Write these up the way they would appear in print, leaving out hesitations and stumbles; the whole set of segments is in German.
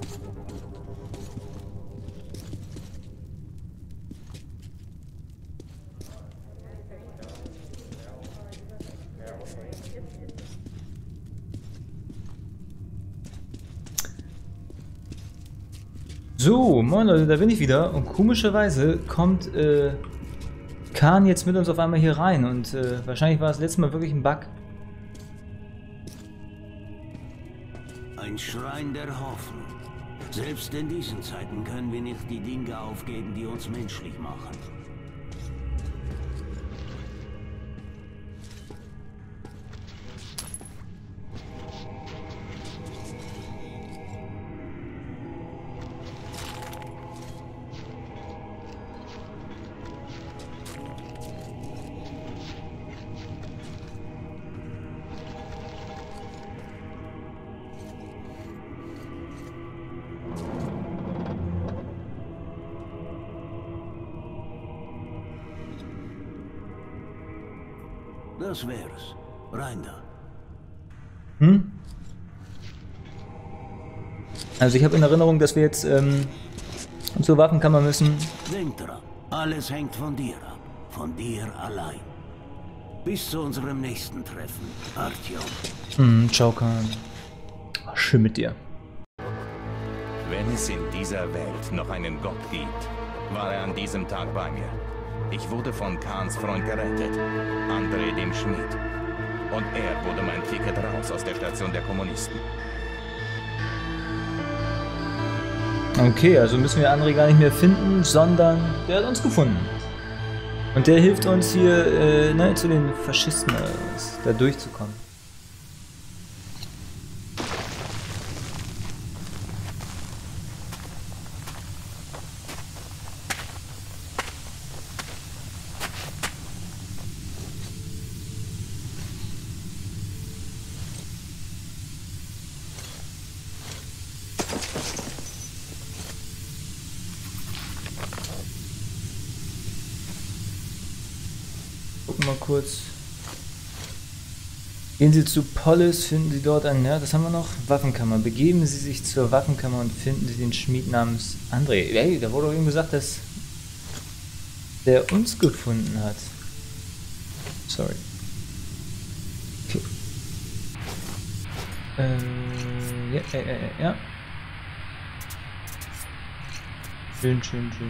So, moin Leute, da bin ich wieder und komischerweise kommt Khan jetzt mit uns auf einmal hier rein und wahrscheinlich war das letzte Mal wirklich ein Bug. Ein Schrein der Hoffnung. Selbst in diesen Zeiten können wir nicht die Dinge aufgeben, die uns menschlich machen. Das wär's. Rein da. Hm? Also ich habe in Erinnerung, dass wir jetzt zur Waffenkammer müssen. Denk dran, alles hängt von dir ab. Von dir allein. Bis zu unserem nächsten Treffen, Artyom. Ciao, Khan. Schön mit dir. Wenn es in dieser Welt noch einen Gott gibt, war er an diesem Tag bei mir. Ich wurde von Khans Freund gerettet, André dem Schmied. Und er wurde mein Ticket raus aus der Station der Kommunisten. Okay, also müssen wir André gar nicht mehr finden, sondern der hat uns gefunden. Und der hilft uns hier, zu den Faschisten da durchzukommen. Gucken wir mal kurz. Gehen Sie zu Polis, finden Sie dort einen, ja, das haben wir noch, Waffenkammer. Begeben Sie sich zur Waffenkammer und finden Sie den Schmied namens André. Hey, da wurde doch eben gesagt, dass der uns gefunden hat. Sorry. Okay. Ja. Schön.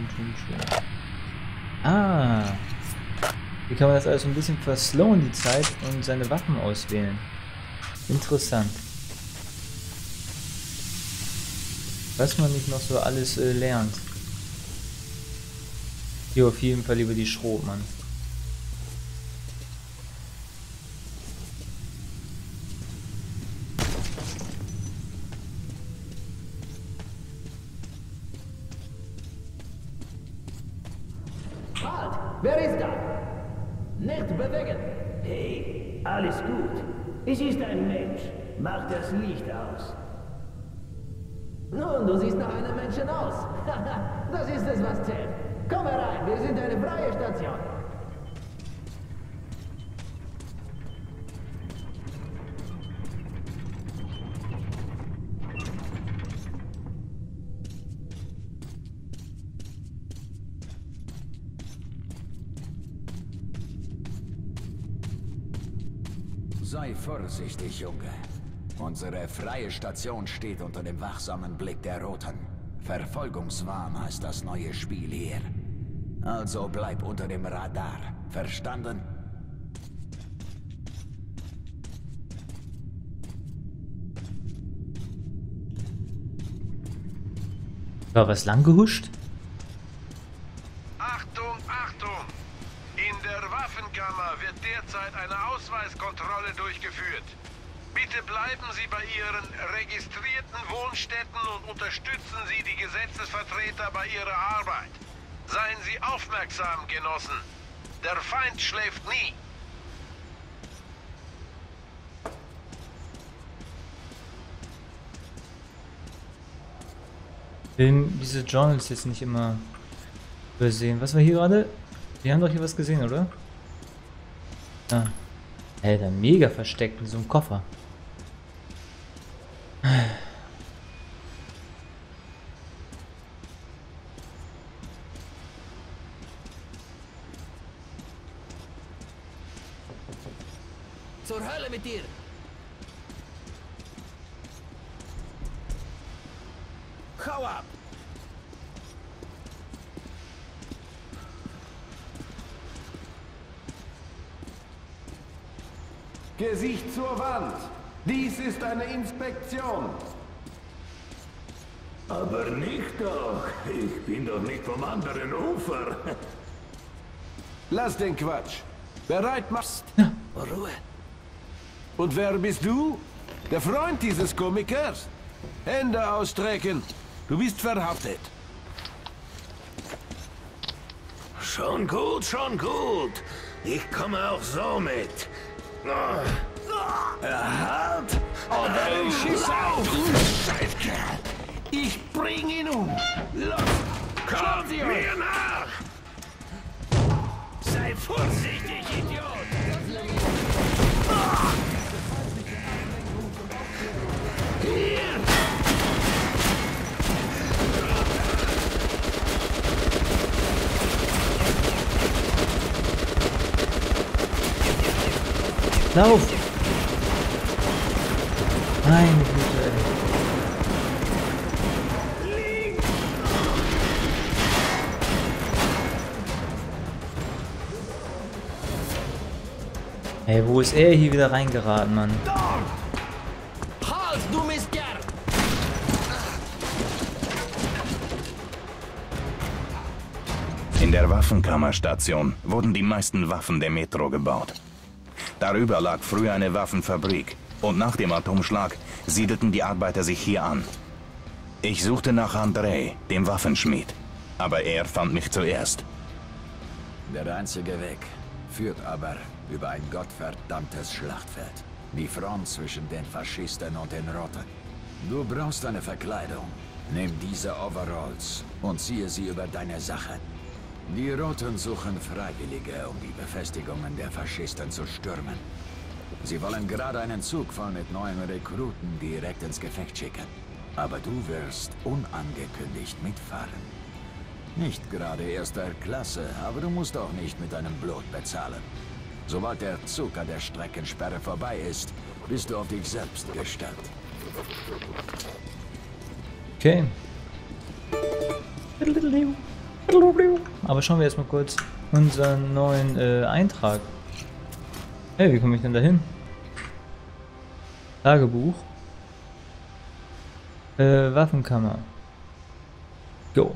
Ah. Hier kann man das alles so ein bisschen verslowen, die Zeit, und seine Waffen auswählen. Interessant. Was man nicht noch so alles lernt. Hier auf jeden Fall lieber die Schrotmann. Halt! Wer ist da? Nicht bewegen! Hey, alles gut. Es ist ein Mensch. Mach das Licht aus. Nun, du siehst nach einem Menschen aus. Das ist es, was zählt. Komm herein, wir sind eine freie Station. Sei vorsichtig, Junge. Unsere freie Station steht unter dem wachsamen Blick der Roten. Verfolgungswahn heißt das neue Spiel hier. Also bleib unter dem Radar. Verstanden? War was lang gehuscht? Achtung, Achtung! In der Waffenkammer wird derzeit eine Ausweiskontrolle durchgeführt. Bitte bleiben Sie bei Ihren registrierten Wohnstätten und unterstützen Sie die Gesetzesvertreter bei ihrer Arbeit. Seien Sie aufmerksam, Genossen. Der Feind schläft nie. Diese Journals jetzt nicht immer übersehen. Was war hier gerade? Wir haben doch hier was gesehen, oder? Ah. Alter, mega versteckt in so einem Koffer. Zur Hölle mit dir! Hau ab! Gesicht zur Wand. Dies ist eine Inspektion. Aber nicht doch. Ich bin doch nicht vom anderen Ufer. Lass den Quatsch. Bereit machst. Ruhe. Und wer bist du? Der Freund dieses Komikers? Hände ausstrecken. Du bist verhaftet. Schon gut, schon gut. Ich komme auch so mit. Halt! Oder ich schieße auf! Scheißkerl! Ich bring ihn um! Los! Kommt mir nach! Sei vorsichtig, Idiot! Hier! Lauf! Meine Güte, ey. Ey, wo ist er hier wieder reingeraten, Mann? Halt, du Mistkerl! In der Waffenkammerstation wurden die meisten Waffen der Metro gebaut. Darüber lag früher eine Waffenfabrik und nach dem Atomschlag siedelten die Arbeiter sich hier an. Ich suchte nach André, dem Waffenschmied, aber er fand mich zuerst. Der einzige Weg führt aber über ein gottverdammtes Schlachtfeld. Die Front zwischen den Faschisten und den Roten. Du brauchst eine Verkleidung. Nimm diese Overalls und ziehe sie über deine Sache. Die Roten suchen Freiwillige, um die Befestigungen der Faschisten zu stürmen. Sie wollen gerade einen Zug voll mit neuen Rekruten direkt ins Gefecht schicken. Aber du wirst unangekündigt mitfahren. Nicht gerade erster Klasse, aber du musst auch nicht mit deinem Blut bezahlen. Sobald der Zug an der Streckensperre vorbei ist, bist du auf dich selbst gestellt. Okay. Aber schauen wir erstmal kurz unseren neuen Eintrag. Hey, wie komme ich denn da hin? Tagebuch. Waffenkammer. Go.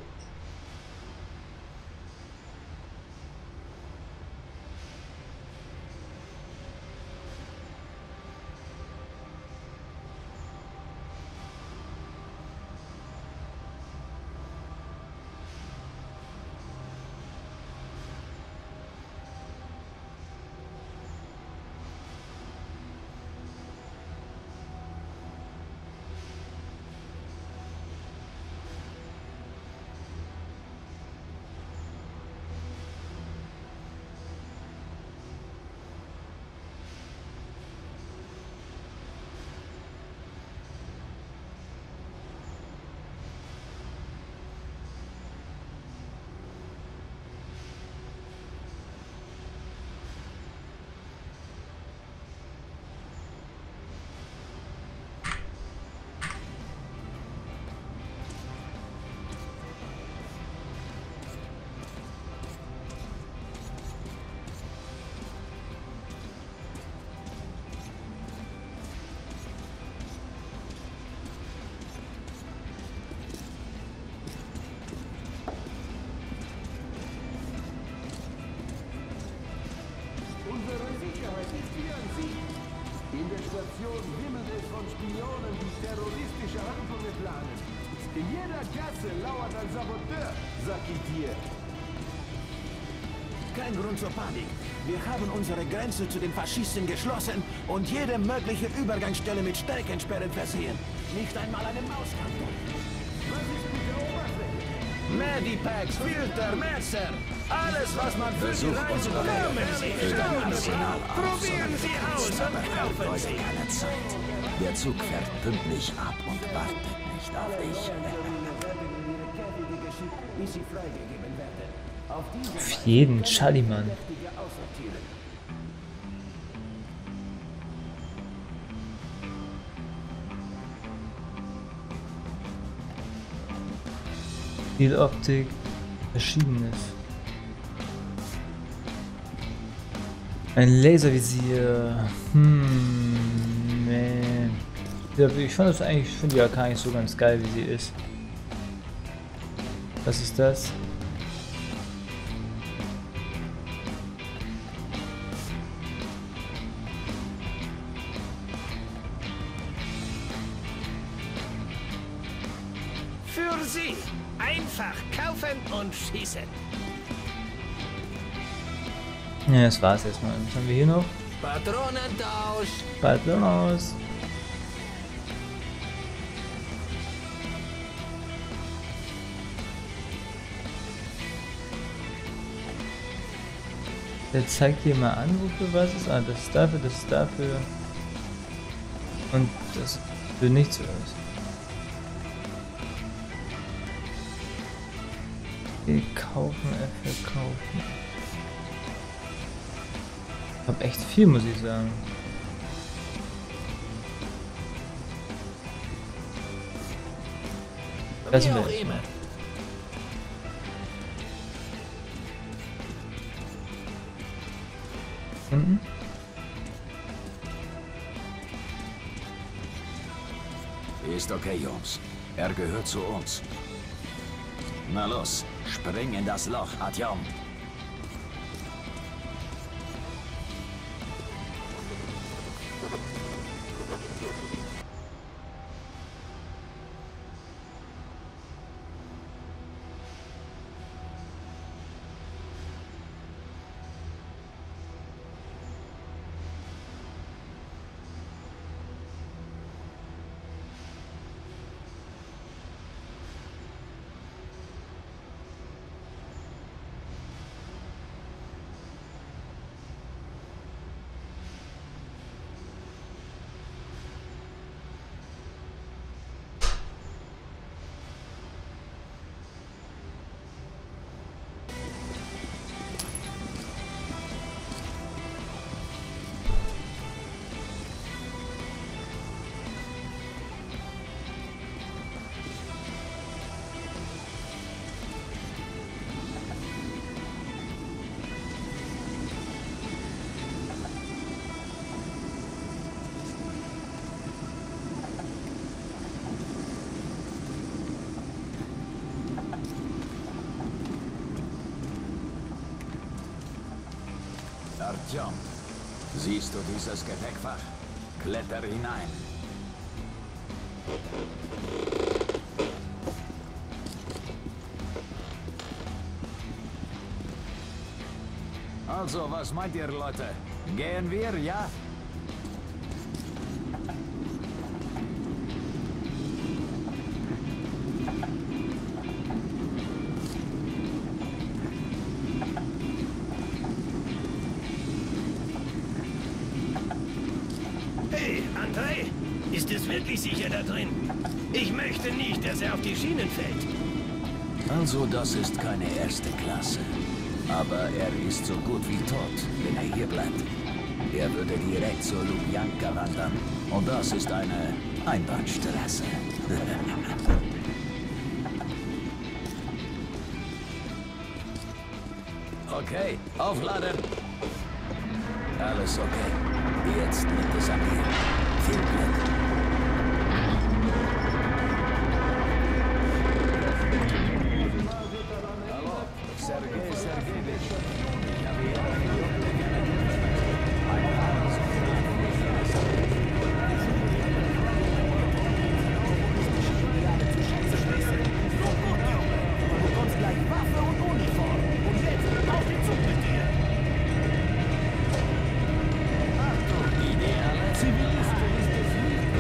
In der Station wimmelt es von Spionen, die terroristische Handlungen planen. In jeder Gasse lauert ein Saboteur, sag ich dir. Kein Grund zur Panik. Wir haben unsere Grenze zu den Faschisten geschlossen und jede mögliche Übergangsstelle mit Streckensperren versehen. Nicht einmal eine Maus kann durch. Was ist mit der Oberfläche? Medipacks, Filter, Messer. Alles, was man für die Reise bekommen Sie. Probieren Sie aus und kaufen Sie. Keine Zeit. Der Zug fährt pünktlich ab und wartet nicht auf dich. Auf jeden Schallimann. Zieloptik, verschiedenes. Ein Laservisier. Nee. Ja, ich fand das eigentlich, ich finde die AK nicht so ganz geil, wie sie ist. Was ist das? Für Sie. Einfach kaufen und schießen. Ja, das war's erstmal. Was haben wir hier noch? Patronentausch. Patronos. Der zeigt hier mal an, wofür was ist. Ah, das ist dafür, das ist dafür. Und das für nichts aus. Wir kaufen, verkaufen. Ich hab echt viel, muss ich sagen. Das Wie ist auch mir immer. hinten. Ist okay, Jungs. Er gehört zu uns. Na los, spring in das Loch, Artyom. Artyom, siehst du dieses Gepäckfach? Kletter hinein. Also, was meint ihr, Leute? Gehen wir, ja? Hey, André, ist es wirklich sicher da drin? Ich möchte nicht, dass er auf die Schienen fällt. Also, das ist keine erste Klasse. Aber er ist so gut wie tot, wenn er hier bleibt. Er würde direkt zur Lubjanka wandern. Und das ist eine Einbahnstraße. Okay, aufladen. Alles okay. Jetzt liegt es an dir. Viel Glück. Hallo, Sergei Sergejewitsch. Ich habe hier eine Junge kennengelernt. Mein Name ist Du bekommst gleich Waffe und Uniform. Und jetzt auf den Zug mit dir. Achtung, ideale Zivilisten ist es nicht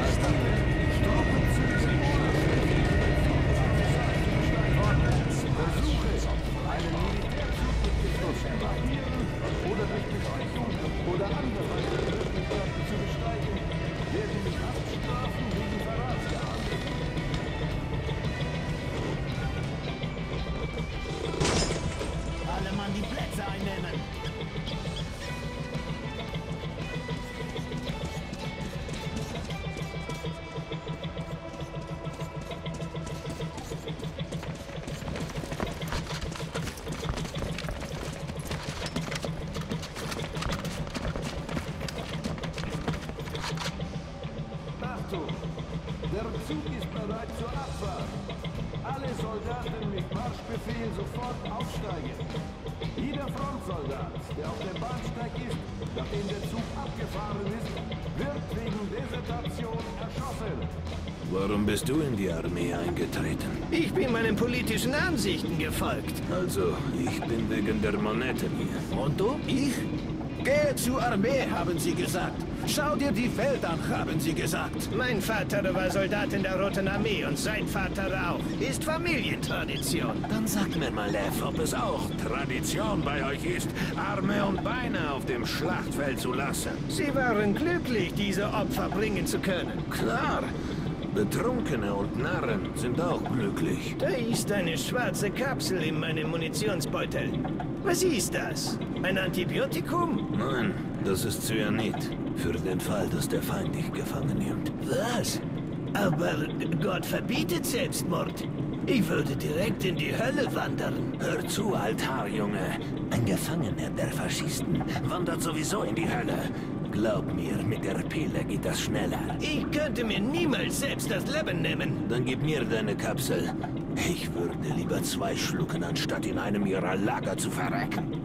Befehl sofort aufsteigen. Jeder Frontsoldat, der auf dem Bahnsteig ist, nachdem der Zug abgefahren ist, wird wegen Desertation erschossen. Warum bist du in die Armee eingetreten? Ich bin meinen politischen Ansichten gefolgt. Also, ich bin wegen der Monetten hier. Und du? Ich? Gehe zur Armee, haben sie gesagt. Schau dir die Welt an, haben sie gesagt. Mein Vater war Soldat in der Roten Armee und sein Vater auch. Ist Familientradition. Dann sag mir mal, Lev, ob es auch Tradition bei euch ist, Arme und Beine auf dem Schlachtfeld zu lassen. Sie waren glücklich, diese Opfer bringen zu können. Klar, Betrunkene und Narren sind auch glücklich. Da ist eine schwarze Kapsel in meinem Munitionsbeutel. Was ist das? Ein Antibiotikum? Nein, das ist Cyanid. Für den Fall, dass der Feind dich gefangen nimmt. Was? Aber Gott verbietet Selbstmord. Ich würde direkt in die Hölle wandern. Hör zu, Altarjunge. Ein Gefangener der Faschisten wandert sowieso in die Hölle. Glaub mir, mit der Pille geht das schneller. Ich könnte mir niemals selbst das Leben nehmen. Dann gib mir deine Kapsel. Ich würde lieber 2 schlucken, anstatt in einem ihrer Lager zu verrecken.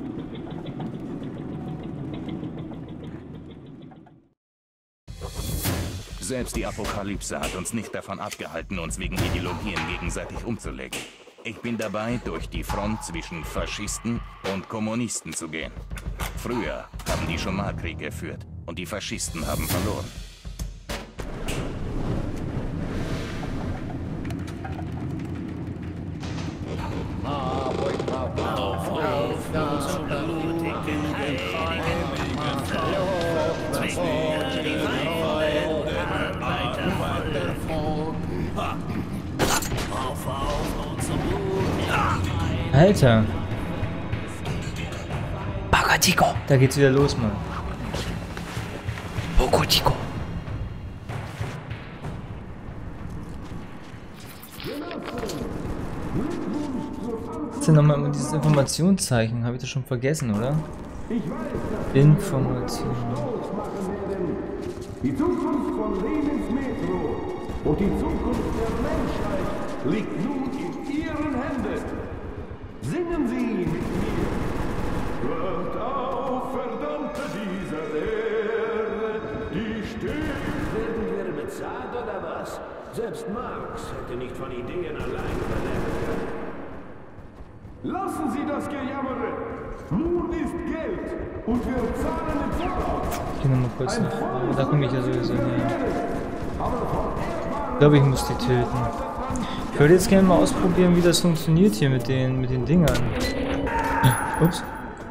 Selbst die Apokalypse hat uns nicht davon abgehalten, uns wegen Ideologien gegenseitig umzulegen. Ich bin dabei, durch die Front zwischen Faschisten und Kommunisten zu gehen. Früher haben die schon mal Krieg geführt und die Faschisten haben verloren. Alter. Bagatico. Da geht's wieder los, Mann. Bagatico. Was ist denn nochmal mit dieses Informationszeichen? Habe ich das schon vergessen, oder? Information. Die Zukunft von Lenins Metro und die Zukunft der Menschheit liegt nun in Ihren Händen. Singen Sie mit mir. Hört auf, Verdammte dieser Erde, die steht. Werden wir bezahlt oder was? Selbst Marx hätte nicht von Ideen allein überleben können. Lassen Sie das Gejammere. Nun ist Geld und wir zahlen im Voraus. Ich geh nochmal kurz nach. Da komme ich ja sowieso her. Ich glaube, ich muss die töten. Ich würde jetzt gerne mal ausprobieren, wie das funktioniert hier mit den Dingern. Ups.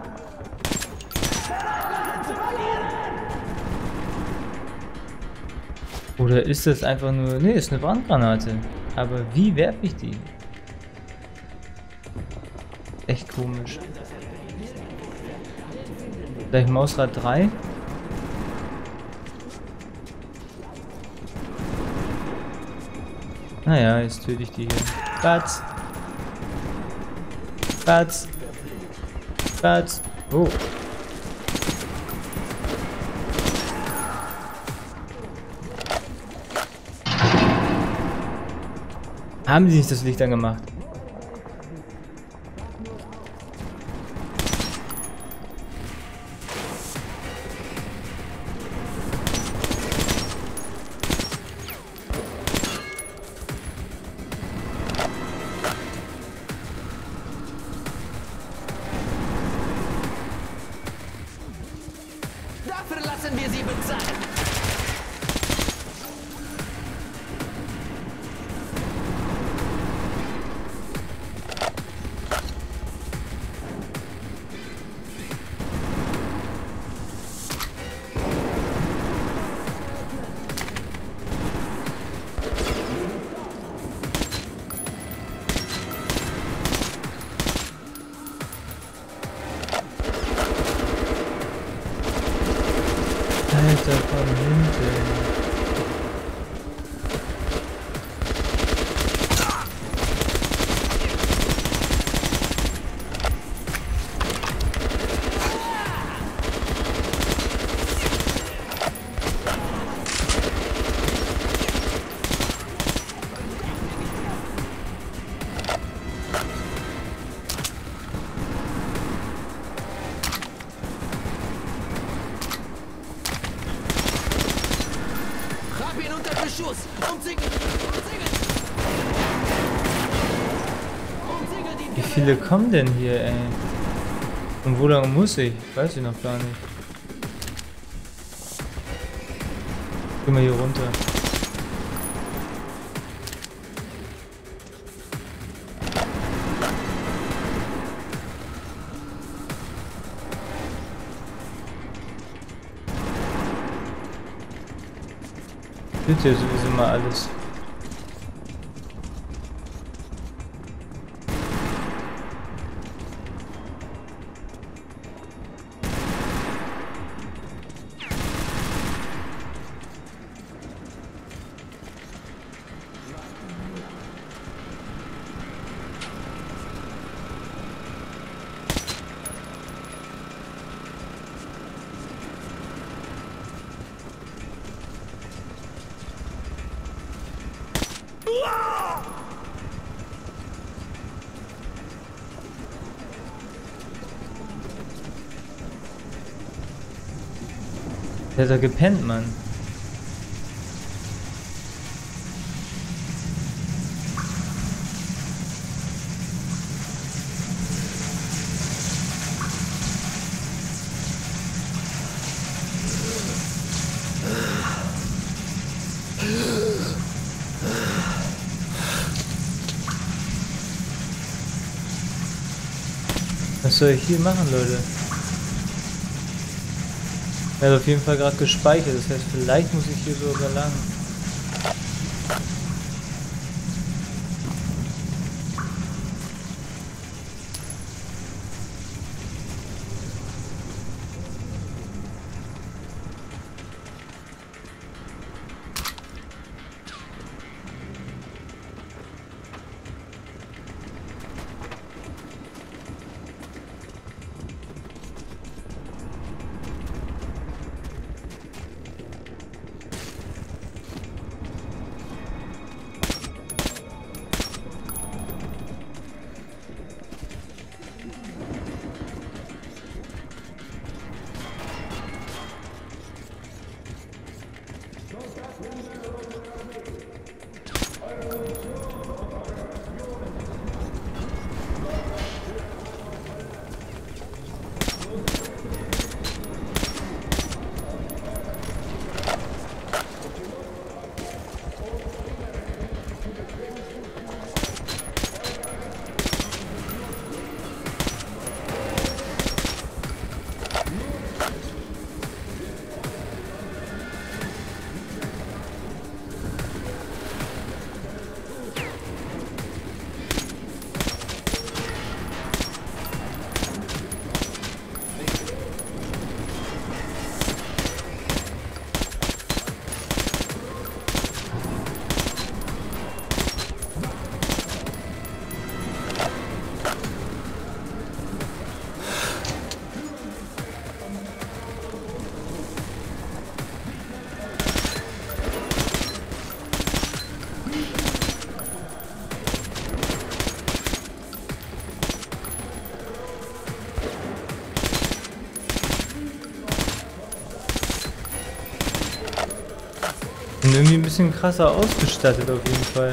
Oder ist das einfach nur... Ne, ist eine Brandgranate. Aber wie werfe ich die? Echt komisch. Vielleicht Mausrad 3? Naja, jetzt töte ich die hier. Batz! Batz! Batz! Oh! Haben sie nicht das Licht angemacht? Dafür lassen wir sie bezahlen. Alter, von hinten. Wie viele kommen denn hier, ey? Und wo lang muss ich? Weiß ich noch gar nicht. Geh mal hier runter. Wird ja sowieso mal alles. Der hat da gepennt, Mann. Was soll ich hier machen, Leute? Er hat auf jeden Fall gerade gespeichert, das heißt, vielleicht muss ich hier sogar lang. Bin irgendwie ein bisschen krasser ausgestattet auf jeden Fall.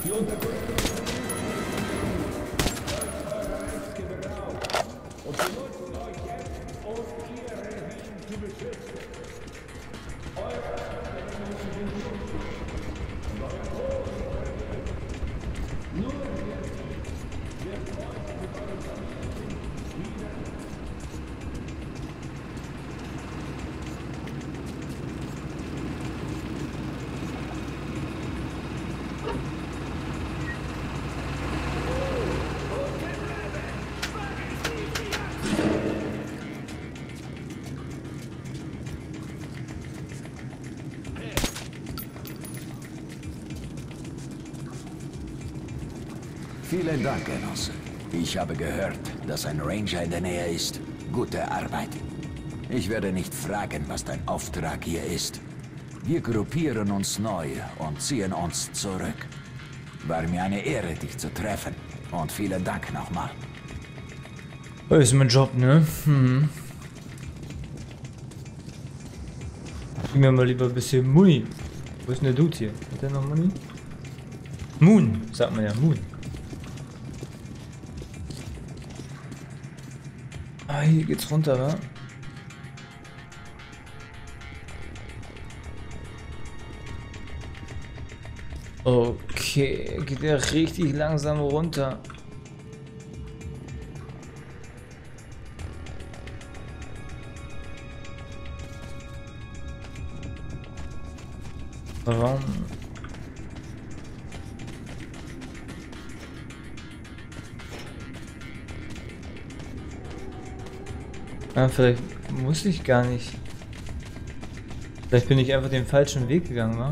Vielen Dank, Genosse. Ich habe gehört, dass ein Ranger in der Nähe ist. Gute Arbeit. Ich werde nicht fragen, was dein Auftrag hier ist. Wir gruppieren uns neu und ziehen uns zurück. War mir eine Ehre, dich zu treffen. Und vielen Dank nochmal. Das ist mein Job, ne? Gib mir mal lieber ein bisschen Muni. Wo ist denn der Dude hier? Hat der noch Muni? Moon, sagt man ja, Moon. Ah, hier geht's runter, wa? Okay, geht ja richtig langsam runter. Warum? Ah, vielleicht muss ich gar nicht. Vielleicht bin ich einfach den falschen Weg gegangen, wa?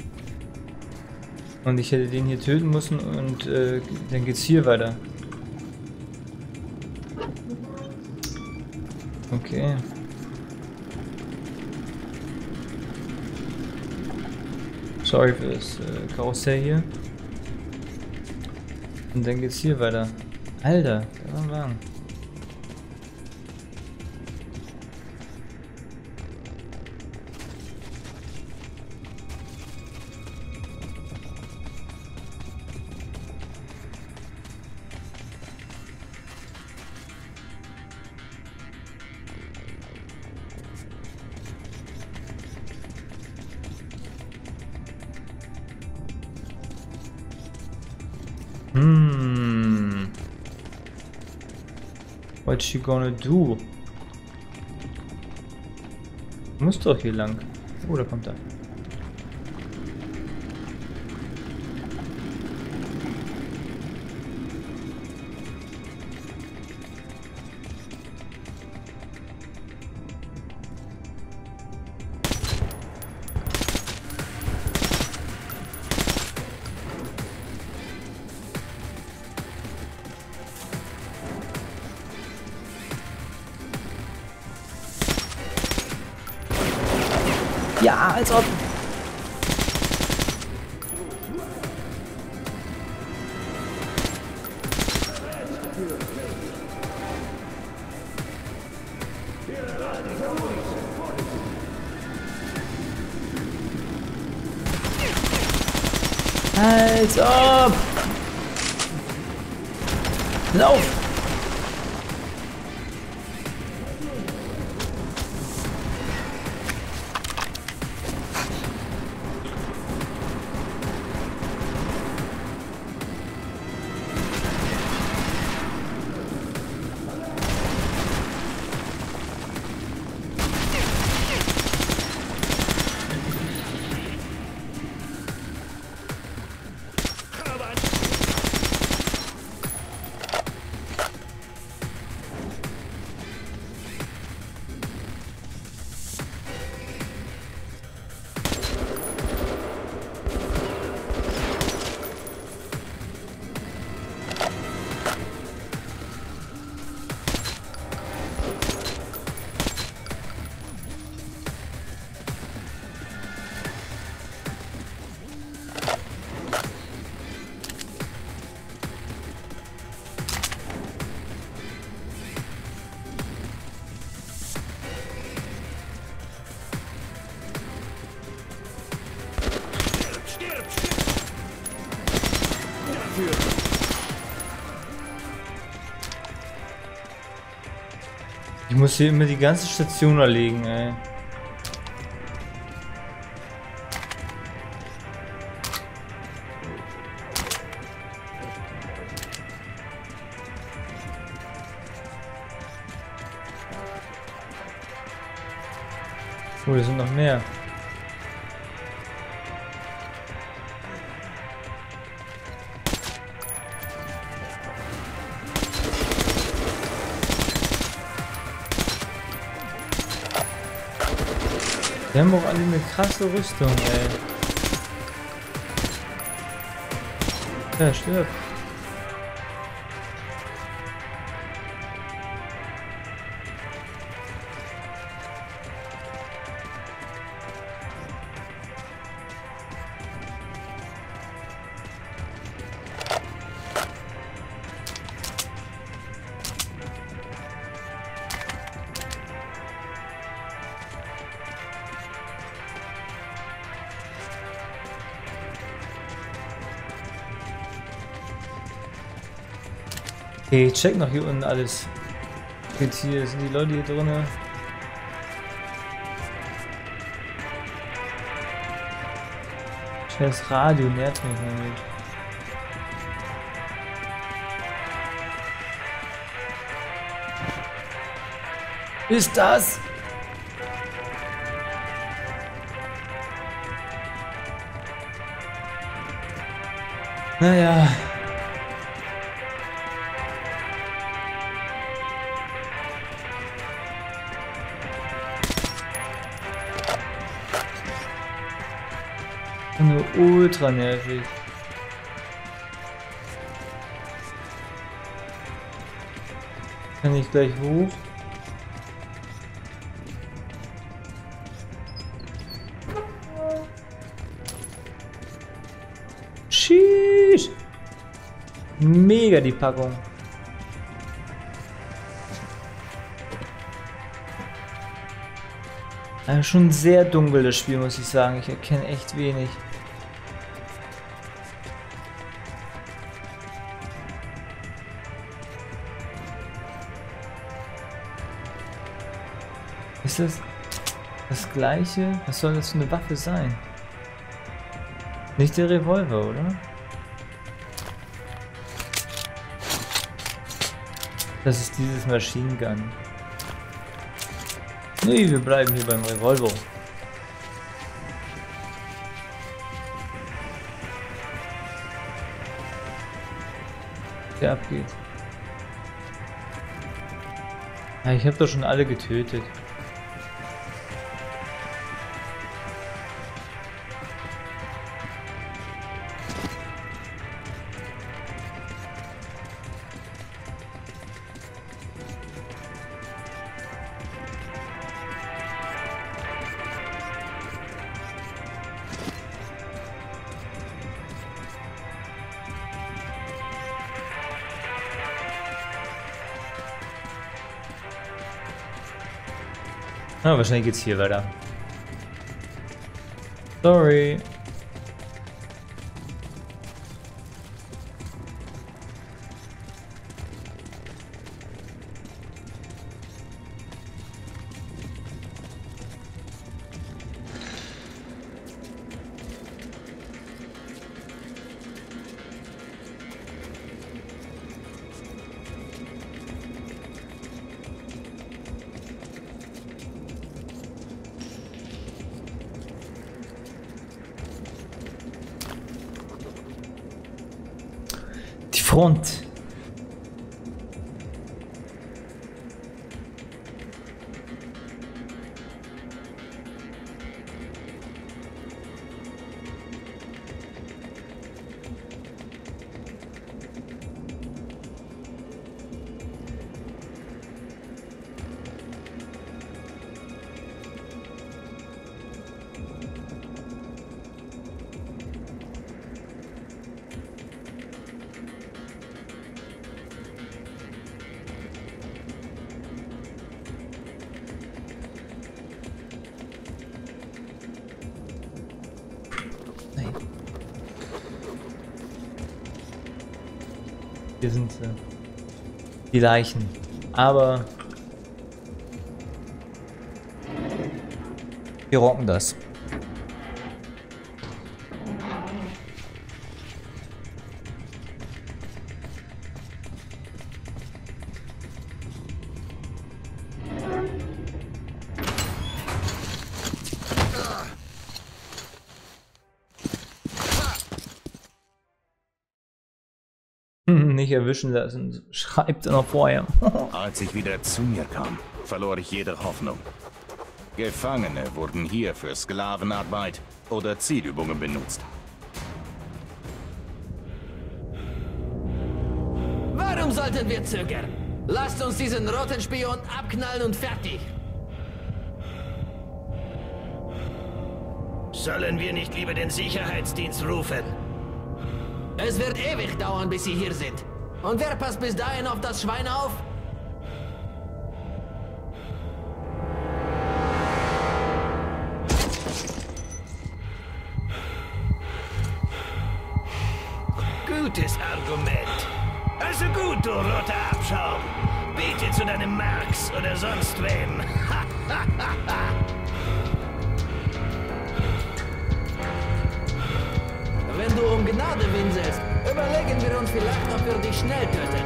Und ich hätte den hier töten müssen und dann geht's hier weiter. Okay. Sorry für das Karussell hier. Und dann geht's hier weiter. Alter, da war ein Wagen. What's she gonna do? Muss doch hier lang. Oh, da kommt er. Ja, als ob. Als ob. Lauf. durchgeführt. Ich muss hier immer die ganze Station erlegen, ey. Oh, hier sind noch mehr. Die haben auch alle eine krasse Rüstung, ey. Ja, stirbt. Okay, ich check noch hier unten alles. Jetzt hier sind die Leute hier drinnen. Das Radio nervt mich nämlich. Ist das? Naja. Nur ultra nervig. Kann ich gleich hoch? Sheesh! Mega die Packung. Also schon sehr dunkel das Spiel, muss ich sagen. Ich erkenne echt wenig. Ist das gleiche? Was soll das für eine Waffe sein? Nicht der Revolver, oder? Das ist dieses Machine Gun. Nee, wir bleiben hier beim Revolver. Der abgeht. Ja, ich habe doch schon alle getötet. Ah, wahrscheinlich geht's hier weiter. Sorry. Front. Hier sind die Leichen. Aber wir rocken das. Nicht erwischen lassen, schreibt er noch vorher. Als ich wieder zu mir kam, verlor ich jede Hoffnung. Gefangene wurden hier für Sklavenarbeit oder Zielübungen benutzt. Warum sollten wir zögern? Lasst uns diesen roten Spion abknallen und fertig. Sollen wir nicht lieber den Sicherheitsdienst rufen? Es wird ewig dauern, bis sie hier sind. Und wer passt bis dahin auf das Schwein auf? Gutes Argument. Also gut, du roter Abschaum. Bete zu deinem Marx oder sonst wem. Wenn du um Gnade winselst, überlegen wir uns vielleicht, ob wir dich schnell töten.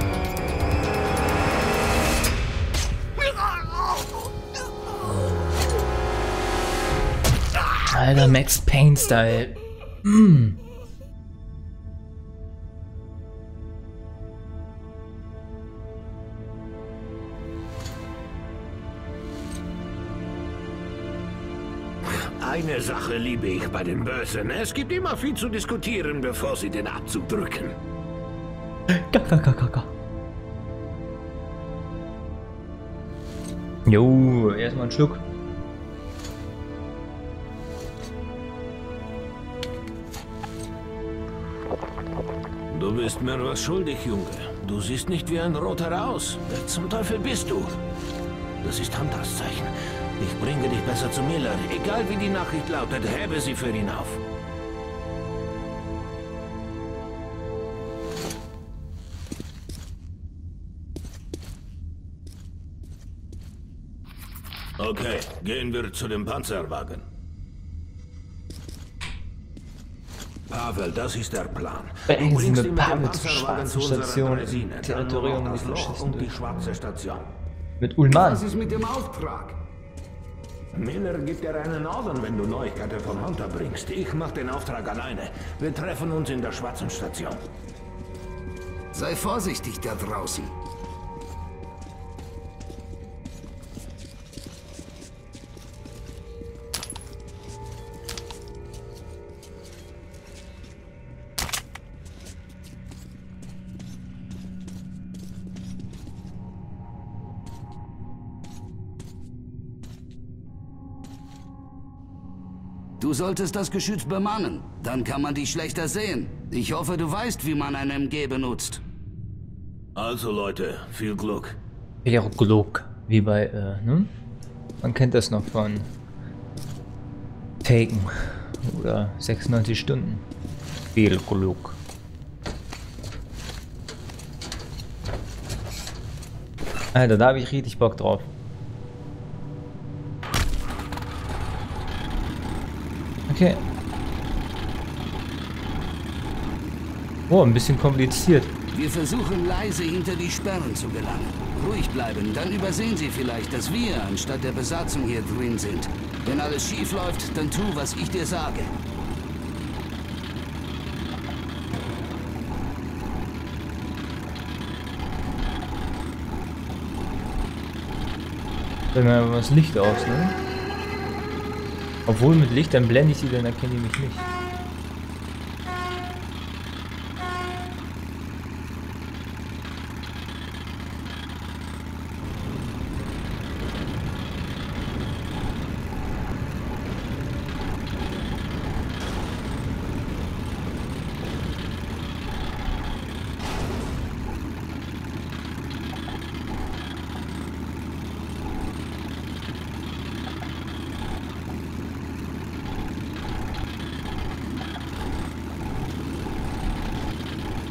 Alter, Max Payne-Style. Eine Sache liebe ich bei den Bösen. Es gibt immer viel zu diskutieren, bevor sie den Abzug drücken. Jo, erstmal einen Schluck. Du bist mir was schuldig, Junge. Du siehst nicht wie ein Roter aus. Wer zum Teufel bist du? Das ist Hunters Zeichen. Ich bringe dich besser zu Miller. Egal wie die Nachricht lautet, hebe sie für ihn auf. Okay, gehen wir zu dem Panzerwagen. Pavel, das ist der Plan. Beenden Sie mit ihn Pavel dem zur Panzerwagen schwarzen unserer Station Draisine. im Dann Territorium noch das mit den Loch Schüssen und die durch. schwarze Station. Mit Ullmann. Was ist mit dem Auftrag? Miller gibt dir einen Orden, wenn du Neuigkeiten von Hunter bringst. Ich mach den Auftrag alleine. Wir treffen uns in der schwarzen Station. Sei vorsichtig da draußen. Du solltest das Geschütz bemannen. Dann kann man dich schlechter sehen. Ich hoffe, du weißt, wie man ein MG benutzt. Also Leute, viel Glück. Viel Glück. Wie bei, ne? Man kennt das noch von Taken oder 96 Stunden. Viel Glück. Alter, da habe ich richtig Bock drauf. Okay. Oh, ein bisschen kompliziert. Wir versuchen leise hinter die Sperren zu gelangen. Ruhig bleiben, dann übersehen sie vielleicht, dass wir anstatt der Besatzung hier drin sind. Wenn alles schief läuft, dann tu, was ich dir sage. Wenn man das Licht aus, ne? Obwohl mit Licht, dann blende ich sie, dann erkennen die mich nicht.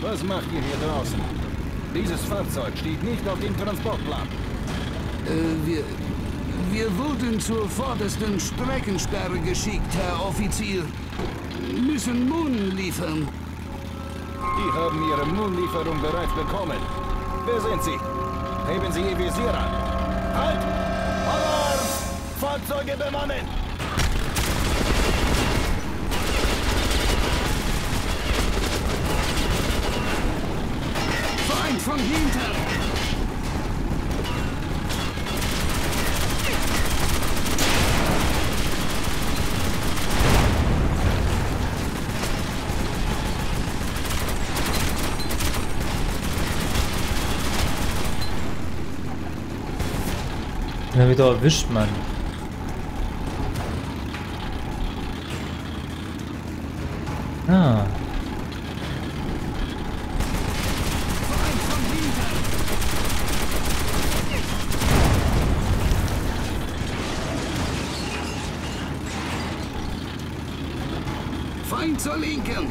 Was macht ihr hier draußen? Dieses Fahrzeug steht nicht auf dem Transportplan. Wir wurden zur vordersten Streckensperre geschickt, Herr Offizier. Müssen Mohn liefern. Die haben ihre Mohnlieferung bereits bekommen. Wer sind Sie? Heben Sie Ihr Visier an. Halt! Alarm! Fahrzeuge bewannen! Feind von hinten! Na, wieder erwischt, Mann. Ah. Feind zur Linken!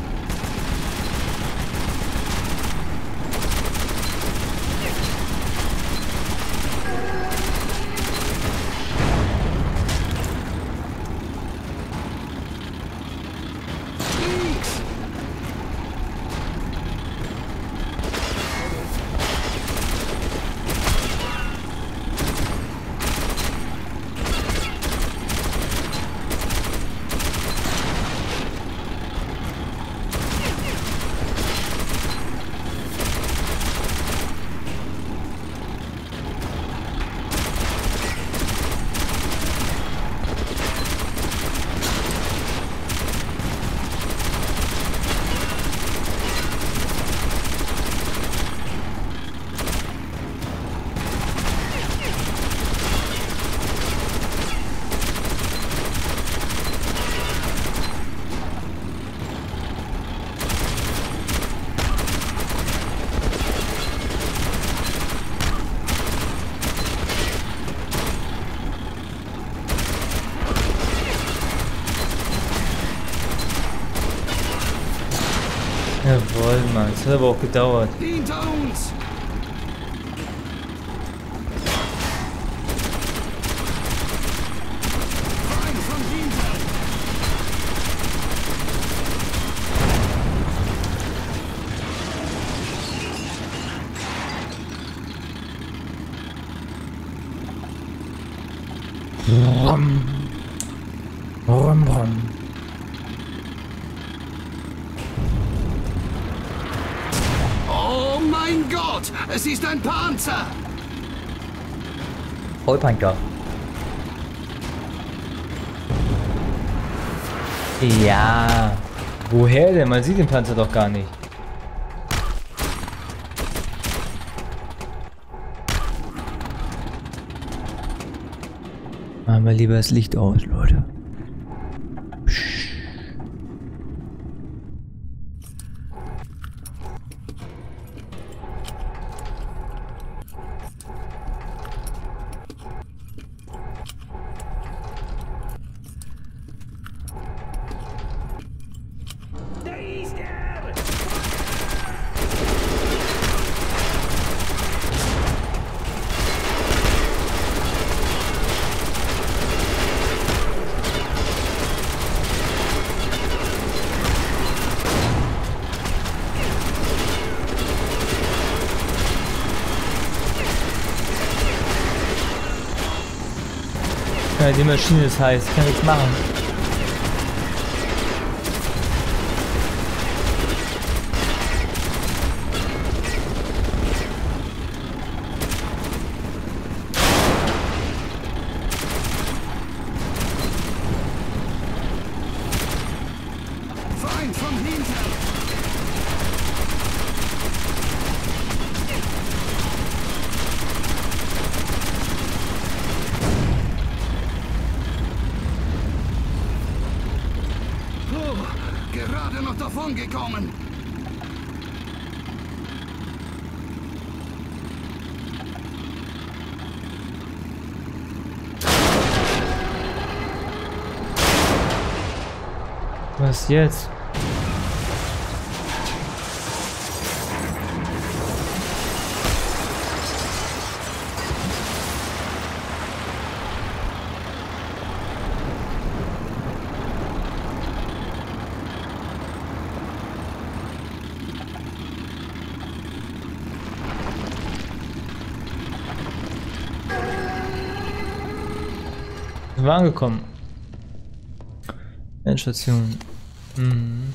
Jawohl, Mann. Das hat aber auch gedauert. Hinter uns! Feind von hinten! Rum. Rum, rum. Oh mein Gott! Es ist ein Panzer! Vollpanker. Ja. Woher denn? Man sieht den Panzer doch gar nicht. Machen wir lieber das Licht aus, Leute. Ja, die Maschine ist heiß, kann nichts machen. Feind von hinten! Gerade noch davon gekommen. Was jetzt? wir angekommen. Endstation. Mhm.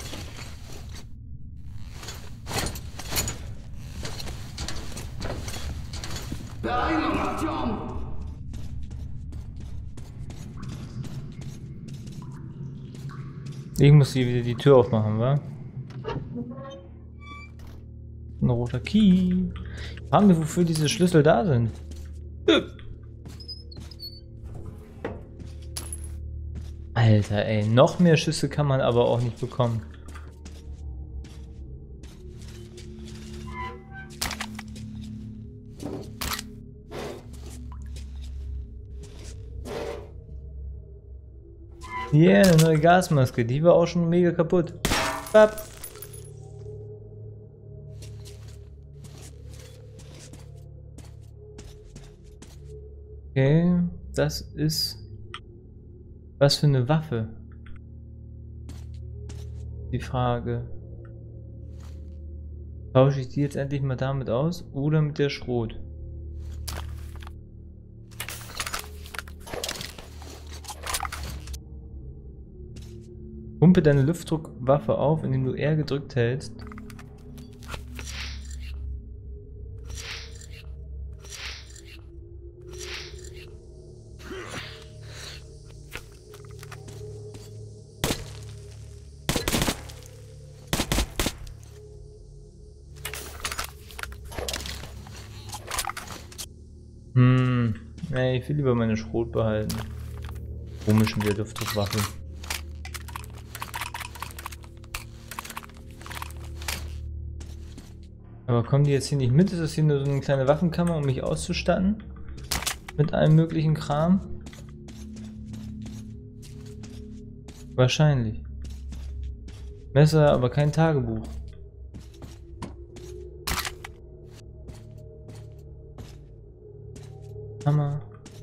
Beeilung, Artyom! Ich muss hier wieder die Tür aufmachen, wa? Ein roter Key. Fragen wir, wofür diese Schlüssel da sind. Alter, ey, noch mehr Schüsse kann man aber auch nicht bekommen. Yeah, eine neue Gasmaske, die war auch schon mega kaputt. Bap. Okay, das ist... Was für eine Waffe? Die Frage. Tausche ich die jetzt endlich mal damit aus oder mit der Schrot? Pumpe deine Luftdruckwaffe auf, indem du R gedrückt hältst. Nee, ich will lieber meine Schrot behalten. Komisch mit der Luftdruckwaffe. Aber kommen die jetzt hier nicht mit? Ist das hier nur so eine kleine Waffenkammer, um mich auszustatten? Mit allem möglichen Kram? Wahrscheinlich. Messer, aber kein Tagebuch. Hammer.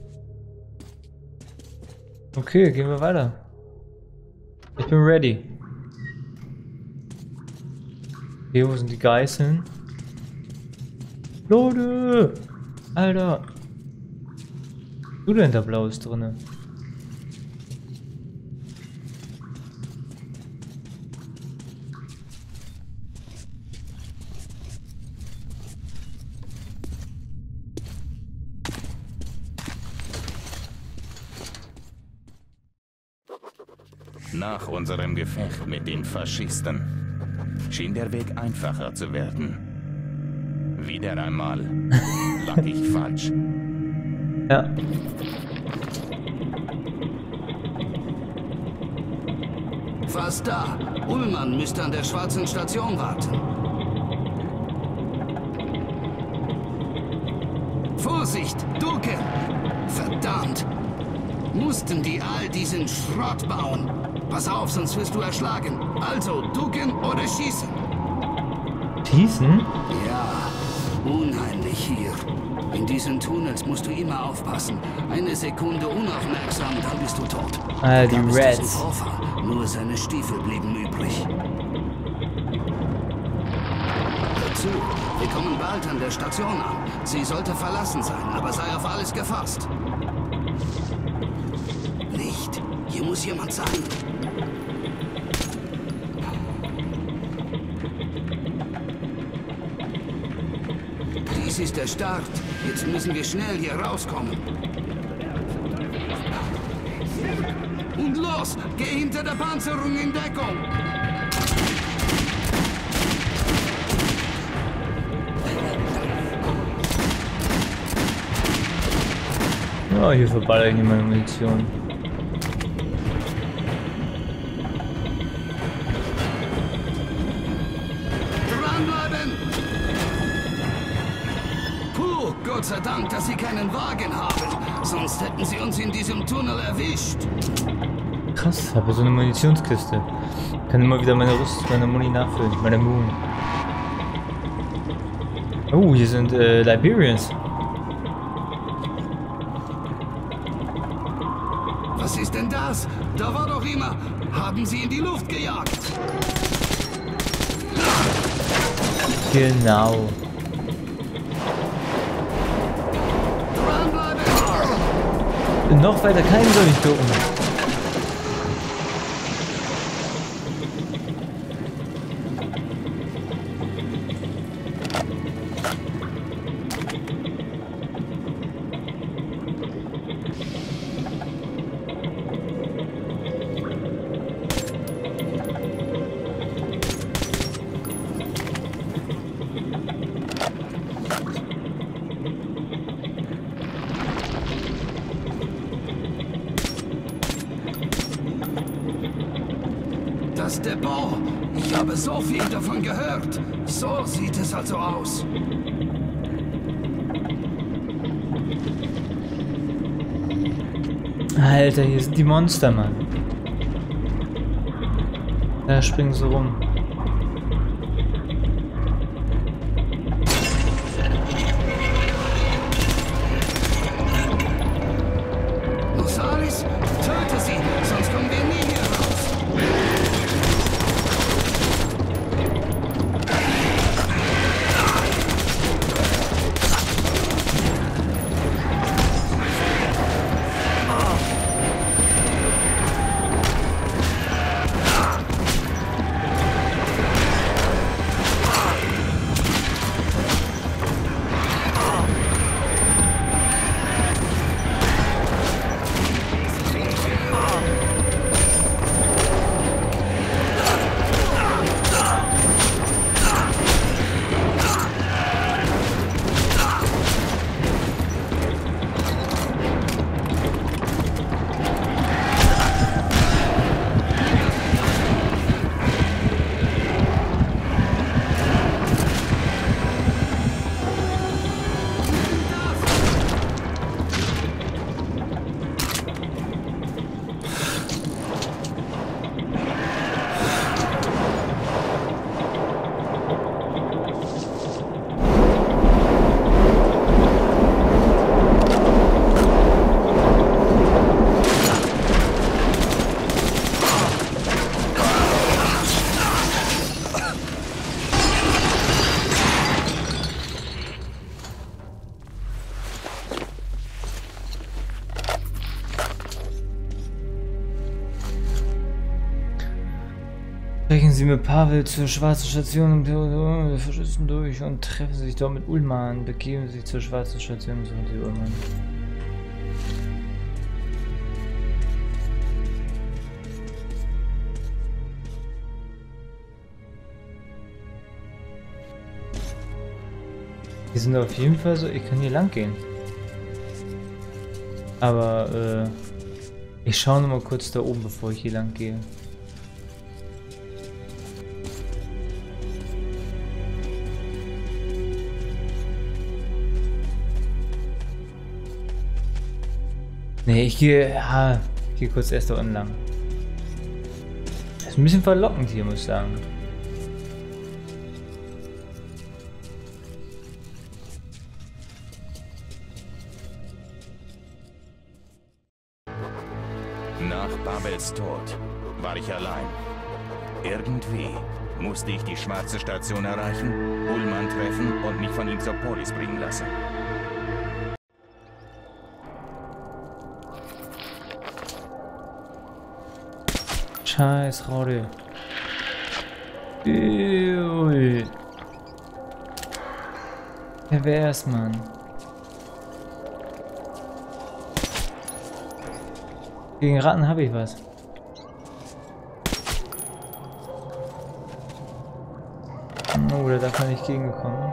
Okay, gehen wir weiter. Ich bin ready. Hier, wo sind die Geißeln? Leute! Alter! Was du denn da Blaues drinne? Nach unserem Gefecht mit den Faschisten schien der Weg einfacher zu werden. Wieder einmal lag ich falsch. Ja. Fast da. Ullmann müsste an der schwarzen Station warten. Vorsicht, Duke! Verdammt! Mussten die all diesen Schrott bauen? Pass auf, sonst wirst du erschlagen. Also, ducken oder schießen? Schießen? Ja, unheimlich hier. In diesen Tunnels musst du immer aufpassen. Eine Sekunde unaufmerksam, dann bist du tot. Ah, die Rats. Nur seine Stiefel blieben übrig. Hör zu, wir kommen bald an der Station an. Sie sollte verlassen sein, aber sei auf alles gefasst. Licht, hier muss jemand sein. Dies ist der Start. Jetzt müssen wir schnell hier rauskommen. Und los! Geh hinter der Panzerung in Deckung! Ja, hier verballere ich nicht meine Munition. Dranbleiben! Puh, Gott sei Dank, dass Sie keinen Wagen haben. Sonst hätten Sie uns in diesem Tunnel erwischt. Krass, habe so eine Munitionskiste. Kann immer wieder meine Muni nachfüllen. Meine Moon. Oh, hier sind Liberians. Was ist denn das? Da war doch immer. Haben Sie in die Luft gejagt? Genau. Dranbleiben! Noch weiter kann ich doch nicht gucken. Das Depot. Ich habe so viel davon gehört. So sieht es also aus. Alter, hier sind die Monster, Mann. Da springen sie rum. Nosalis, töte sie, sonst kommen wir nie hier raus. Sprechen Sie mit Pavel zur schwarzen Station der Faschisten durch und treffen Sie sich dort mit Ullmann. Begeben Sie sich zur schwarzen Station, so die Ullmann. Die sind auf jeden Fall so, ich kann hier lang gehen. Aber ich schaue noch mal kurz da oben, bevor ich hier lang gehe. Nee, ich gehe kurz erst da unten lang. Das ist ein bisschen verlockend hier, muss ich sagen. Nach Pavels Tod war ich allein. Irgendwie musste ich die schwarze Station erreichen, Ullmann treffen und mich von ihm zur Polis bringen lassen. Scheiß Rode. Ui. Wer wär's, Mann? Gegen Ratten habe ich was. Oh, da darf man nicht gegenkommen.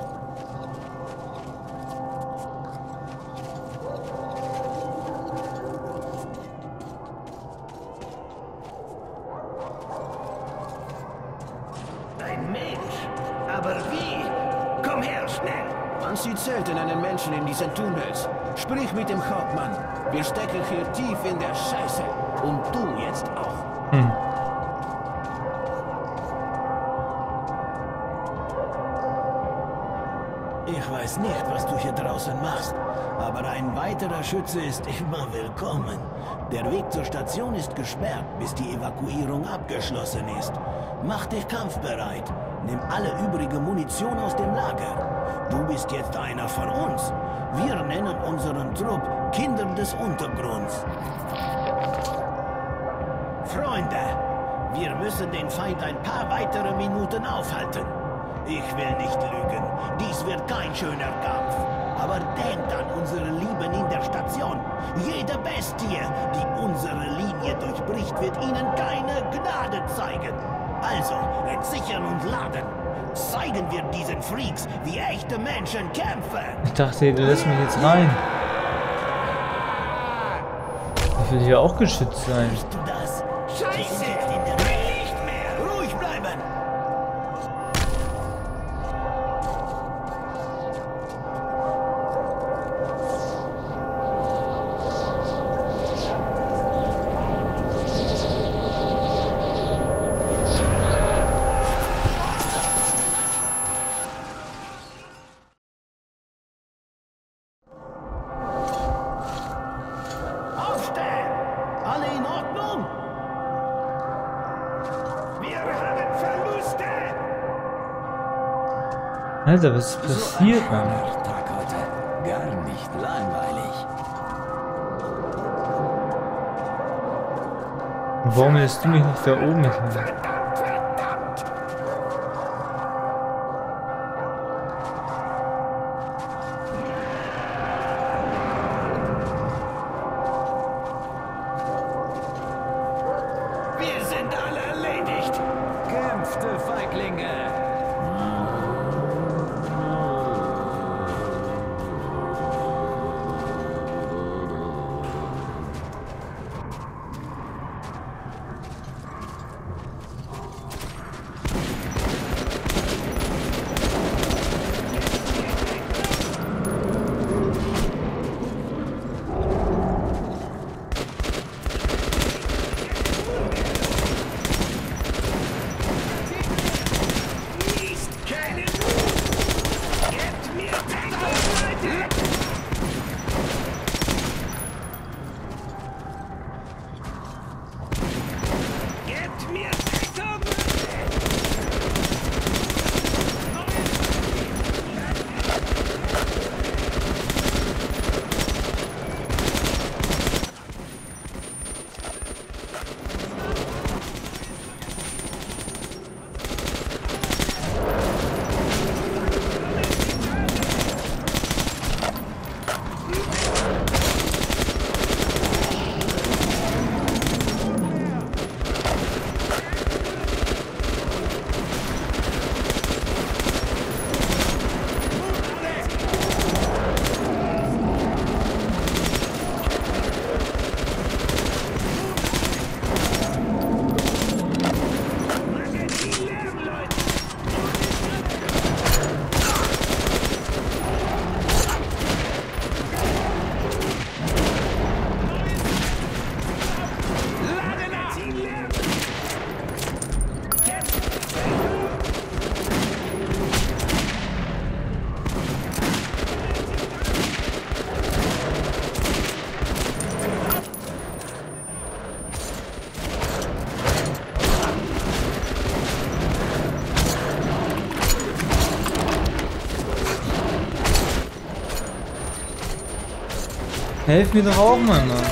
Ein Mensch? Aber wie? Komm her, schnell! Man sieht selten einen Menschen in diesen Tunnels. Sprich mit dem Hauptmann. Wir stecken hier tief in der Scheiße. Und du jetzt auch. Ich weiß nicht, was du hier draußen machst, aber ein weiterer Schütze ist immer willkommen. Der Weg zur Station ist gesperrt, bis die Evakuierung abgeschlossen ist. Mach dich kampfbereit. nimm alle übrige Munition aus dem Lager. Du bist jetzt einer von uns. Wir nennen unseren Trupp Kinder des Untergrunds. Freunde, wir müssen den Feind ein paar weitere Minuten aufhalten. Ich will nicht lügen, dies wird kein schöner Kampf. Aber denkt an unsere Lieben in der Station. Jede Bestie, die unsere Linie durchbricht, wird ihnen keine Gnade zeigen. Also, entsichern und laden. Zeigen wir diesen Freaks, wie echte Menschen kämpfen. Ich dachte, du lässt mich jetzt rein. Ich will hier auch geschützt sein. Siehst du das? Scheiße! Nicht mehr! Ruhig bleiben! Aufstehen! Alle in Ordnung? Wir haben Verluste! Alter, was ist passiert, Mann? Schöner Tag heute. Gar nicht langweilig. Und warum lässt du mich nicht da oben hin? Verdammt, verdammt! Wir sind alle erledigt! Kämpfte, Feiglinge! Helf mir doch auch mal, Mann.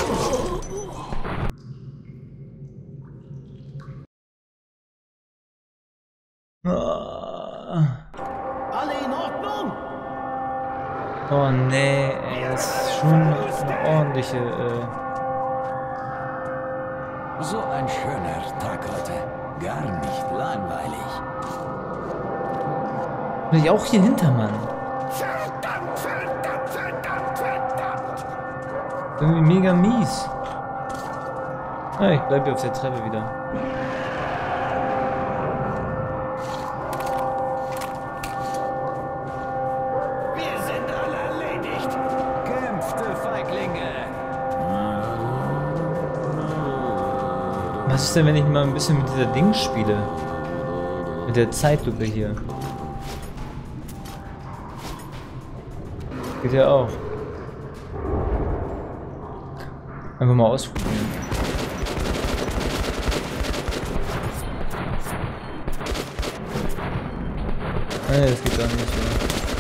Alle in Ordnung? Oh nee, ey, das ist schon eine ordentliche, So ein schöner Tag heute. Gar nicht langweilig. Bin ich auch hier hinter, Mann. Verdammt, verdammt, verdammt, verdammt! Irgendwie mega mies. Ah, ich bleib hier auf der Treppe wieder. Wir sind alle erledigt! Kämpfte, Feiglinge! Was ist denn, wenn ich mal ein bisschen mit dieser Ding spiele? Mit der Zeitlupe hier. Geht ja auch. Einfach mal ausprobieren. Nee, das geht doch nicht. Ja.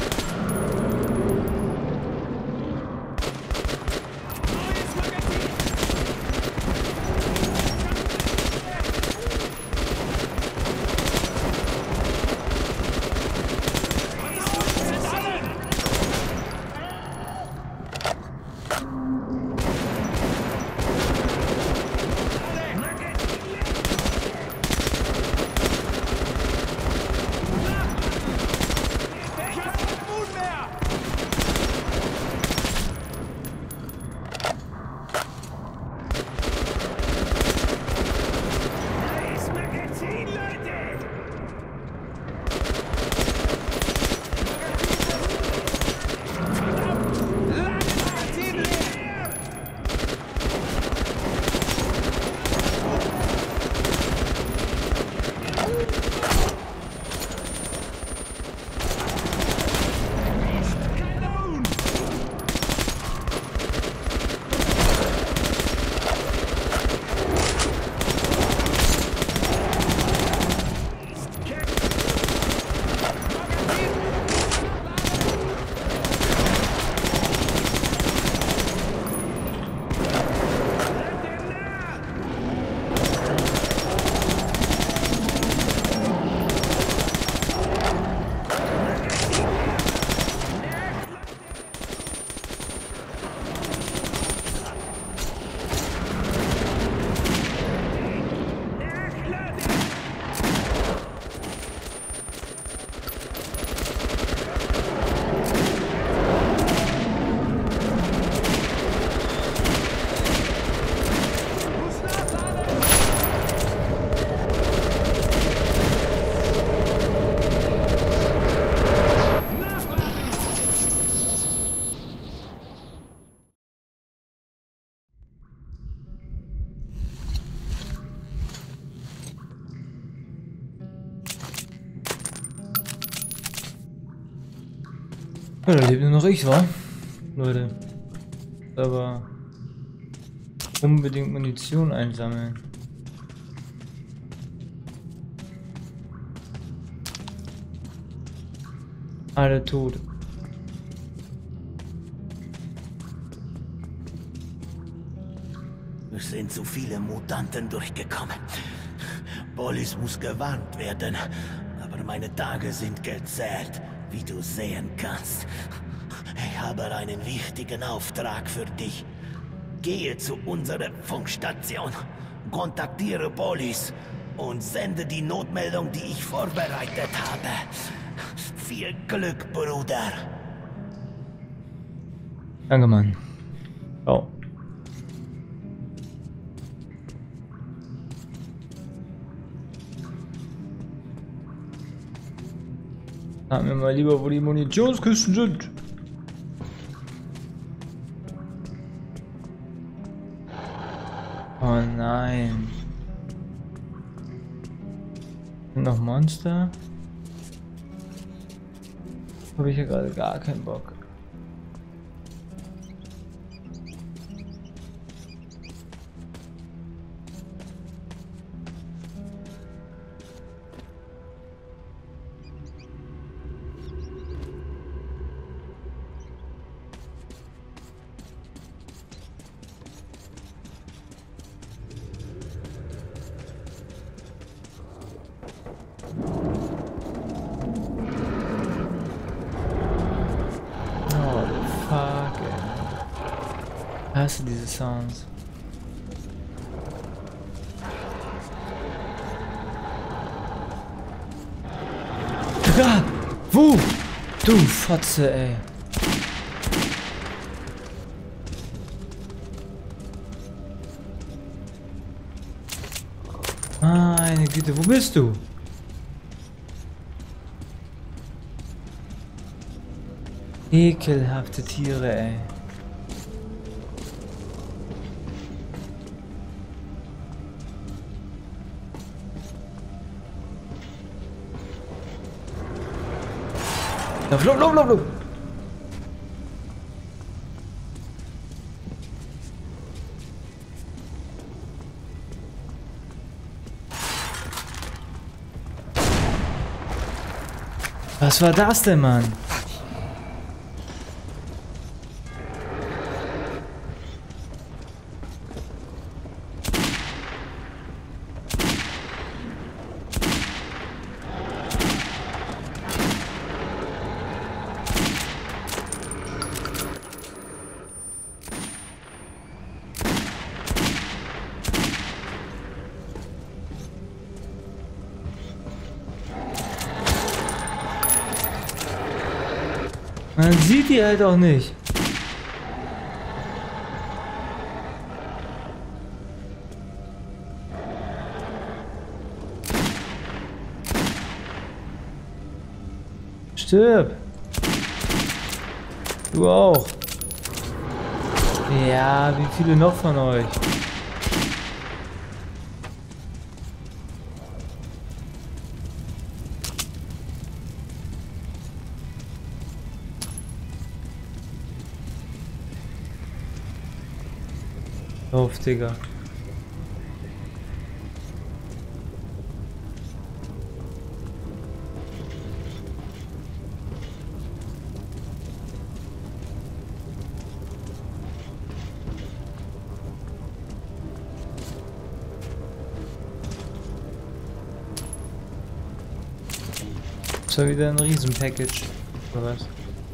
Ja, da lebt nur noch ich, wa? Leute. Aber unbedingt Munition einsammeln. Alle tot. Es sind zu viele Mutanten durchgekommen. Polis muss gewarnt werden, aber meine Tage sind gezählt, wie du sehen kannst. Ich habe einen wichtigen Auftrag für dich. Gehe zu unserer Funkstation, kontaktiere Polis und sende die Notmeldung, die ich vorbereitet habe. Viel Glück, Bruder. Danke, Mann. Oh. Sag mir mal lieber, wo die Munitionskisten sind. Oh nein. Sind noch Monster? Habe ich ja gerade gar keinen Bock. Ich hasse diese Sounds. Ah, wo? Du Fotze, ey. Meine Güte, wo bist du? Ekelhafte Tiere, ey. Lauf, lauf, lauf, lauf, lauf. Was war das denn, Mann? Man sieht die halt auch nicht. Stirb. Du auch. Ja, wie viele noch von euch? Auf, Digga. Das war wieder ein Riesen-Package. Oder was?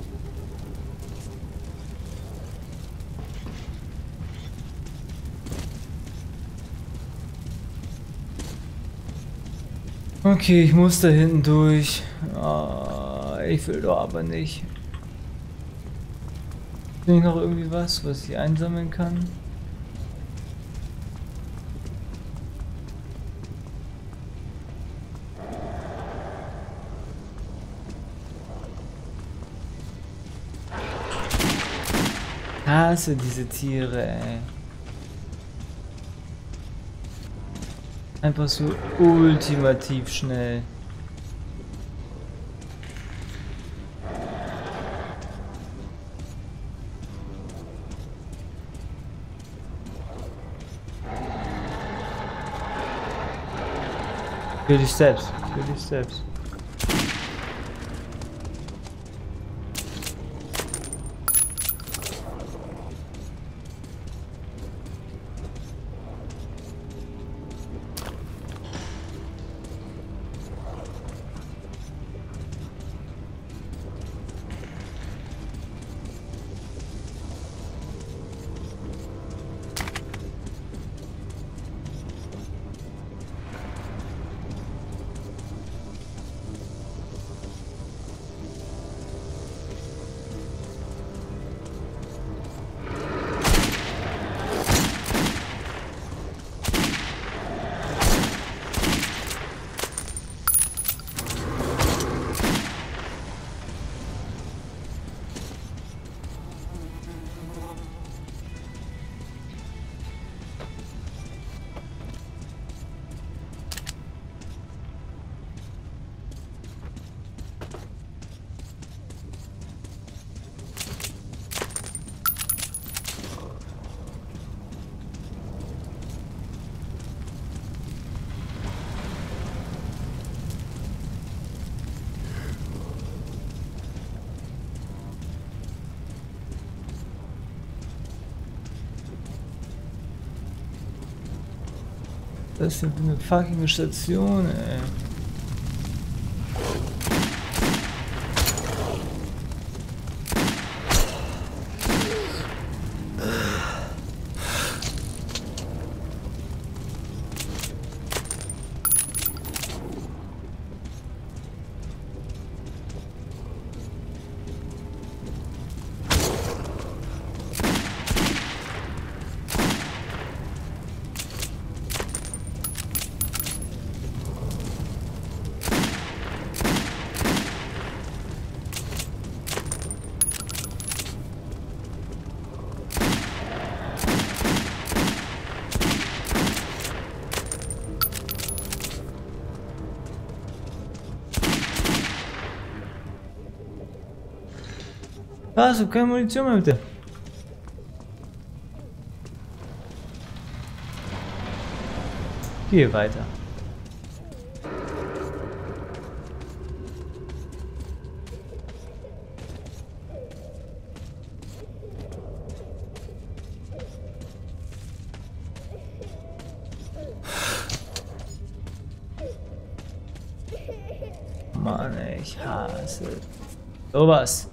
Okay, ich muss da hinten durch. Oh, ich will doch aber nicht. Bin ich noch irgendwie was ich einsammeln kann? Hasse diese Tiere, ey. Einfach so ultimativ schnell. Für dich selbst, für dich selbst. Das ist eine fucking Station, ey. Was? Ich hab keine Munition mehr, bitte. Gehe weiter. Ich hasse sowas.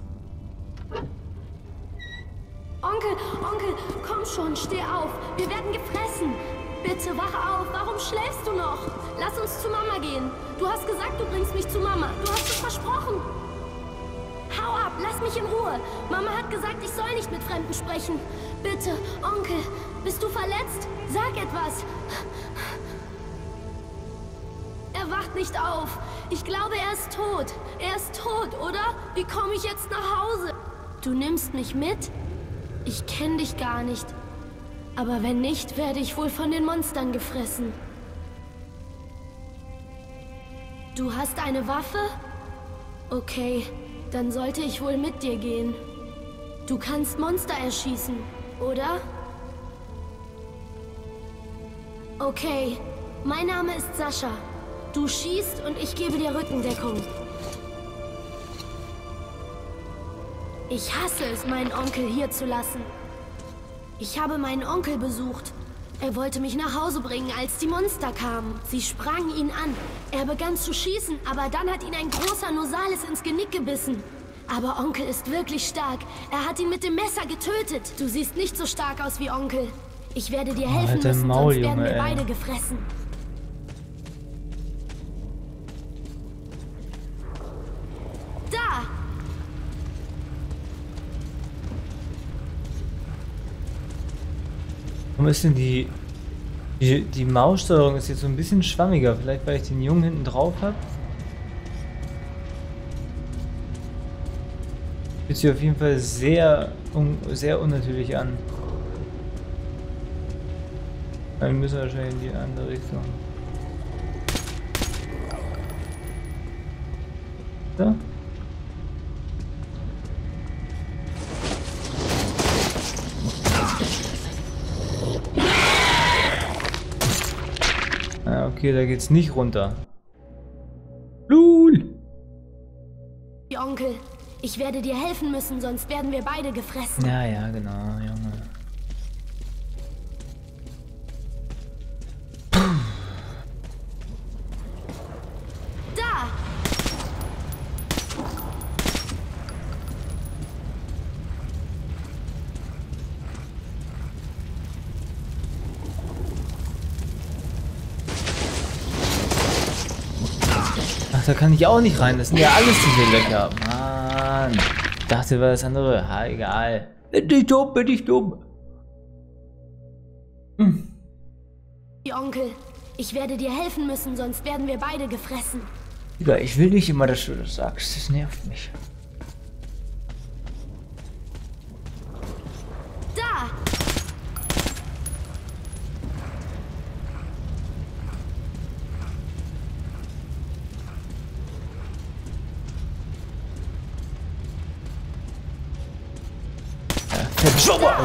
Onkel, komm schon, steh auf. Wir werden gefressen. Bitte, wach auf. Warum schläfst du noch? Lass uns zu Mama gehen. Du hast gesagt, du bringst mich zu Mama. Du hast es versprochen. Hau ab, lass mich in Ruhe. Mama hat gesagt, ich soll nicht mit Fremden sprechen. Bitte, Onkel, bist du verletzt? Sag etwas. Er wacht nicht auf. Ich glaube, er ist tot. Er ist tot, oder? Wie komme ich jetzt nach Hause? Du nimmst mich mit? Ich kenne dich gar nicht. Aber wenn nicht, werde ich wohl von den Monstern gefressen. Du hast eine Waffe? Okay, dann sollte ich wohl mit dir gehen. Du kannst Monster erschießen, oder? Okay, mein Name ist Sascha. Du schießt und ich gebe dir Rückendeckung. Ich hasse es, meinen Onkel hier zu lassen. Ich habe meinen Onkel besucht. Er wollte mich nach Hause bringen, als die Monster kamen. Sie sprangen ihn an. Er begann zu schießen, aber dann hat ihn ein großer Nosalis ins Genick gebissen. Aber Onkel ist wirklich stark. Er hat ihn mit dem Messer getötet. Du siehst nicht so stark aus wie Onkel. Ich werde dir helfen müssen, sonst werden wir beide gefressen. Da! Warum ist denn die Maussteuerung ist jetzt so ein bisschen schwammiger? Vielleicht, weil ich den Jungen hinten drauf habe? Fühlt sich auf jeden Fall sehr unnatürlich an. Wir müssen wahrscheinlich in die andere Richtung. Da? Ah, okay, da geht's nicht runter. Lul! Onkel, ich werde dir helfen müssen, sonst werden wir beide gefressen. Ja, ja, genau, Junge. Da! Ach, da kann ich auch nicht rein. Das sind ja alles diese Löcher. Mann. Ich dachte, war das andere. Ha, egal. Bin ich dumm, bin ich dumm. Onkel, ich werde dir helfen müssen, sonst werden wir beide gefressen. Digga, ich will nicht immer, dass du das sagst. Das nervt mich. Da! Oh.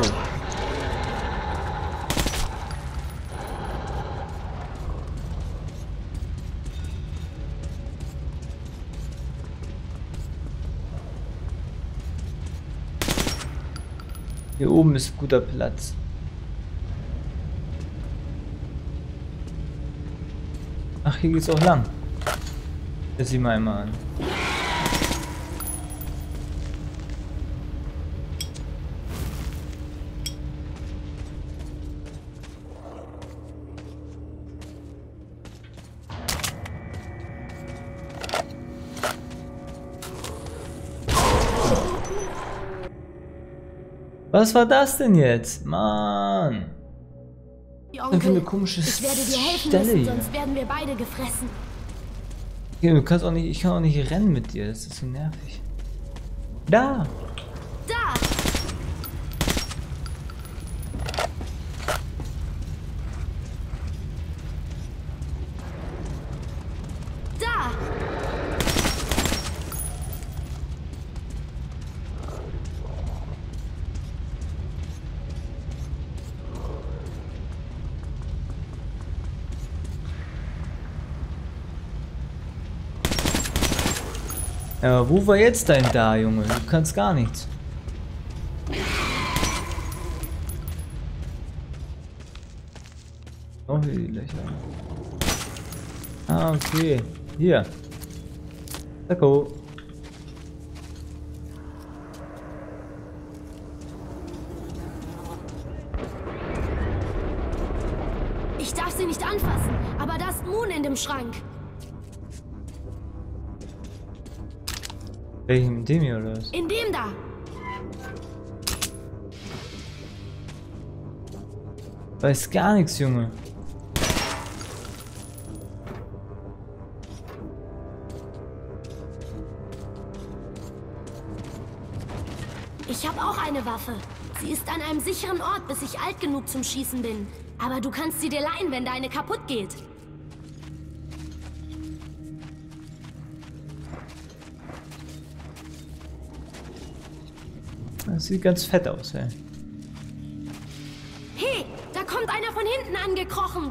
Hier oben ist guter Platz. Ach, hier geht's auch lang. Das sieh mal einmal an. Was war das denn jetzt? Mann. Onkel, für eine komische ich werde dir helfen Stelle müssen, hier. sonst werden wir beide gefressen. Ja, du kannst auch nicht, ich kann auch nicht rennen mit dir, das ist so nervig. Da! Da! Da! Aber wo war jetzt dein Da, Junge? Du kannst gar nichts. Oh, hier die Löcher. Ah, okay. Hier. Zacko. sie nicht anfassen, aber da ist Moon in dem Schrank. Welchem? Dem hier oder was? In dem da. Weiß gar nichts, Junge. Ich habe auch eine Waffe. Sie ist an einem sicheren Ort, bis ich alt genug zum Schießen bin. Aber du kannst sie dir leihen, wenn deine kaputt geht. Das sieht ganz fett aus, ey. Hey, da kommt einer von hinten angekrochen.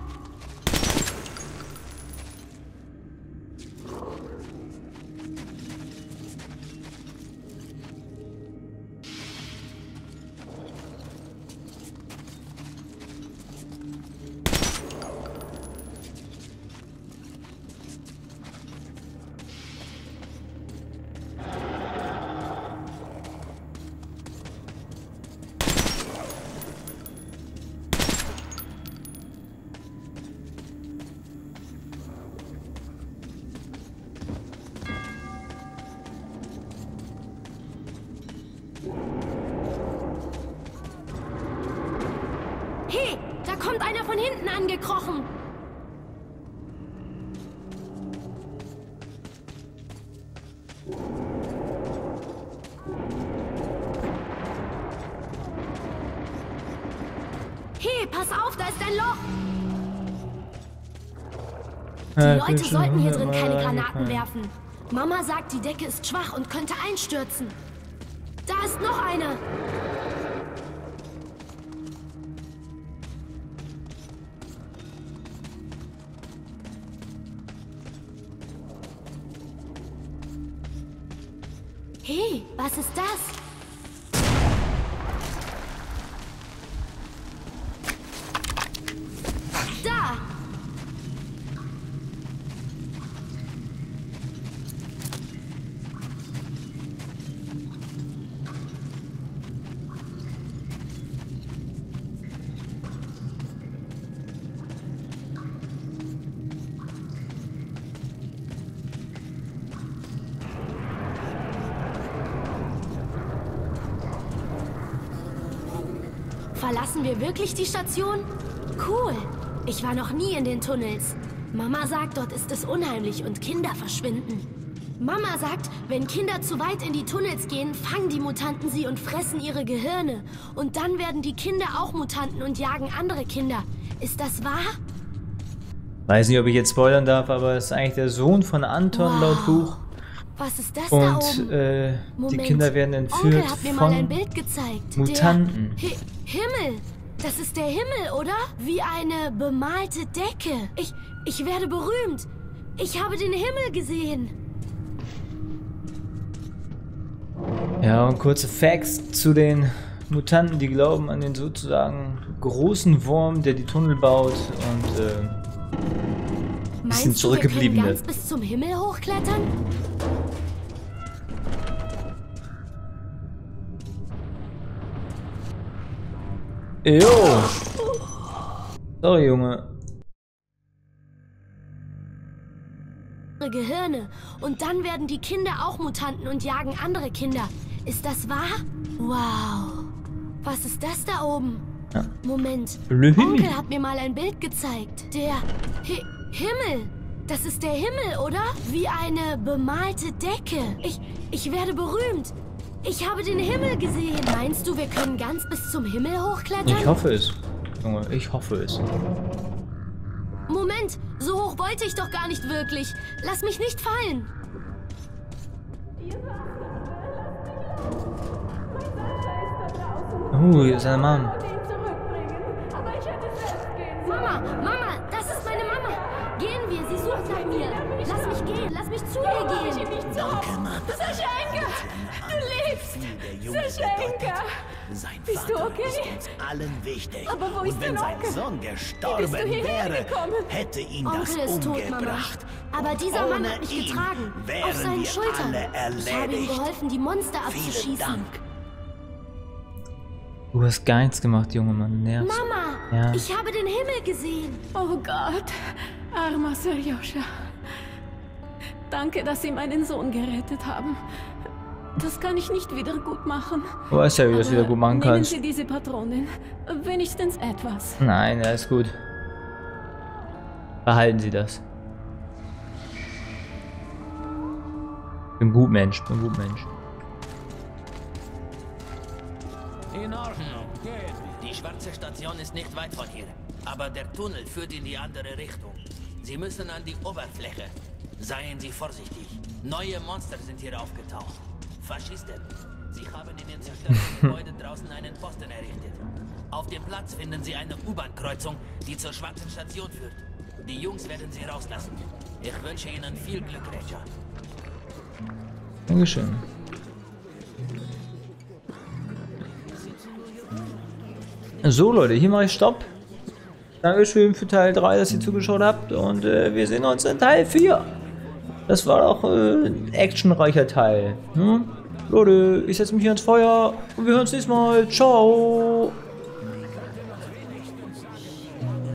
Hey, da kommt einer von hinten angekrochen. Hey, pass auf, da ist ein Loch. Die Leute sollten hier drin keine Granaten werfen. Mama sagt, die Decke ist schwach und könnte einstürzen. Da ist noch einer. Hey, was ist das? Da! Verlassen wir wirklich die Station? Cool. Ich war noch nie in den Tunnels. Mama sagt, dort ist es unheimlich und Kinder verschwinden. Mama sagt, wenn Kinder zu weit in die Tunnels gehen, fangen die Mutanten sie und fressen ihre Gehirne. Und dann werden die Kinder auch Mutanten und jagen andere Kinder. Ist das wahr? Weiß nicht, ob ich jetzt spoilern darf, aber es ist eigentlich der Sohn von Anton laut Buch. Was ist das da oben? Und die Kinder werden entführt Onkel hat mir mal ein Bild gezeigt. Mutanten. Himmel! Das ist der Himmel, oder? Wie eine bemalte Decke. Ich werde berühmt. Ich habe den Himmel gesehen. Ja, und kurze Facts zu den Mutanten, die glauben an den sozusagen großen Wurm, der die Tunnel baut und bisschen zurückgebliebene. Meinst du, wir können ganz bis zum Himmel hochklettern? Jo! Sorry, Junge. Gehirne. Und dann werden die Kinder auch Mutanten und jagen andere Kinder. Ist das wahr? Wow. Was ist das da oben? Ja. Moment. Blöd. Onkel hat mir mal ein Bild gezeigt. Der Himmel. Das ist der Himmel, oder? Wie eine bemalte Decke. Ich werde berühmt. Ich habe den Himmel gesehen. Meinst du, wir können ganz bis zum Himmel hochklettern? Ich hoffe es. Junge, ich hoffe es. Moment, so hoch wollte ich doch gar nicht wirklich. Lass mich nicht fallen. Hier ist seine Mom. Mama, das ist meine Mama. Gehen wir, sie sucht nach mir. Lass mich gehen, lass mich zu ihr gehen. Danke, Mann. Sascha, du lebst. Sascha, bist du okay? Ist uns allen wichtig. Aber wo ist Und wenn dein sein Onkel? Sohn Wie gestorben bist du hierher wäre, gekommen? hätte ihn das Onkel ist tot, Mama. umgebracht. Aber Und dieser Mann ohne hat mich ihn getragen. wären Auf seinen wir Schultern. alle Ich habe ihm erledigt. geholfen, die Monster Vielen abzuschießen. Dank. Du hast gar nichts gemacht, Junge, Mann. Nervst. Mama, Ja. Ich habe den Himmel gesehen. Oh Gott, armer Serjoscha. Danke, dass Sie meinen Sohn gerettet haben. Das kann ich nicht wieder gut machen. Du weißt ja, wie du das wieder gut machen kannst. Nehmen Sie diese Patronen. Wenigstens etwas. Nein, alles gut. Behalten Sie das. Bin gut Mensch, bin gut Mensch. In Ordnung. Die schwarze Station ist nicht weit von hier. Aber der Tunnel führt in die andere Richtung. Sie müssen an die Oberfläche. Seien Sie vorsichtig. Neue Monster sind hier aufgetaucht. Faschisten. Sie haben in den zerstörten Gebäuden draußen einen Posten errichtet. Auf dem Platz finden Sie eine U-Bahn-Kreuzung, die zur schwarzen Station führt. Die Jungs werden Sie rauslassen. Ich wünsche Ihnen viel Glück, Ranger. Dankeschön. So Leute, hier mache ich Stopp. Dankeschön für Teil 3, dass ihr zugeschaut habt. Und wir sehen uns in Teil 4. Das war doch ein actionreicher Teil. Hm? Leute, ich setze mich hier ins Feuer und wir hören uns nächstes Mal. Ciao.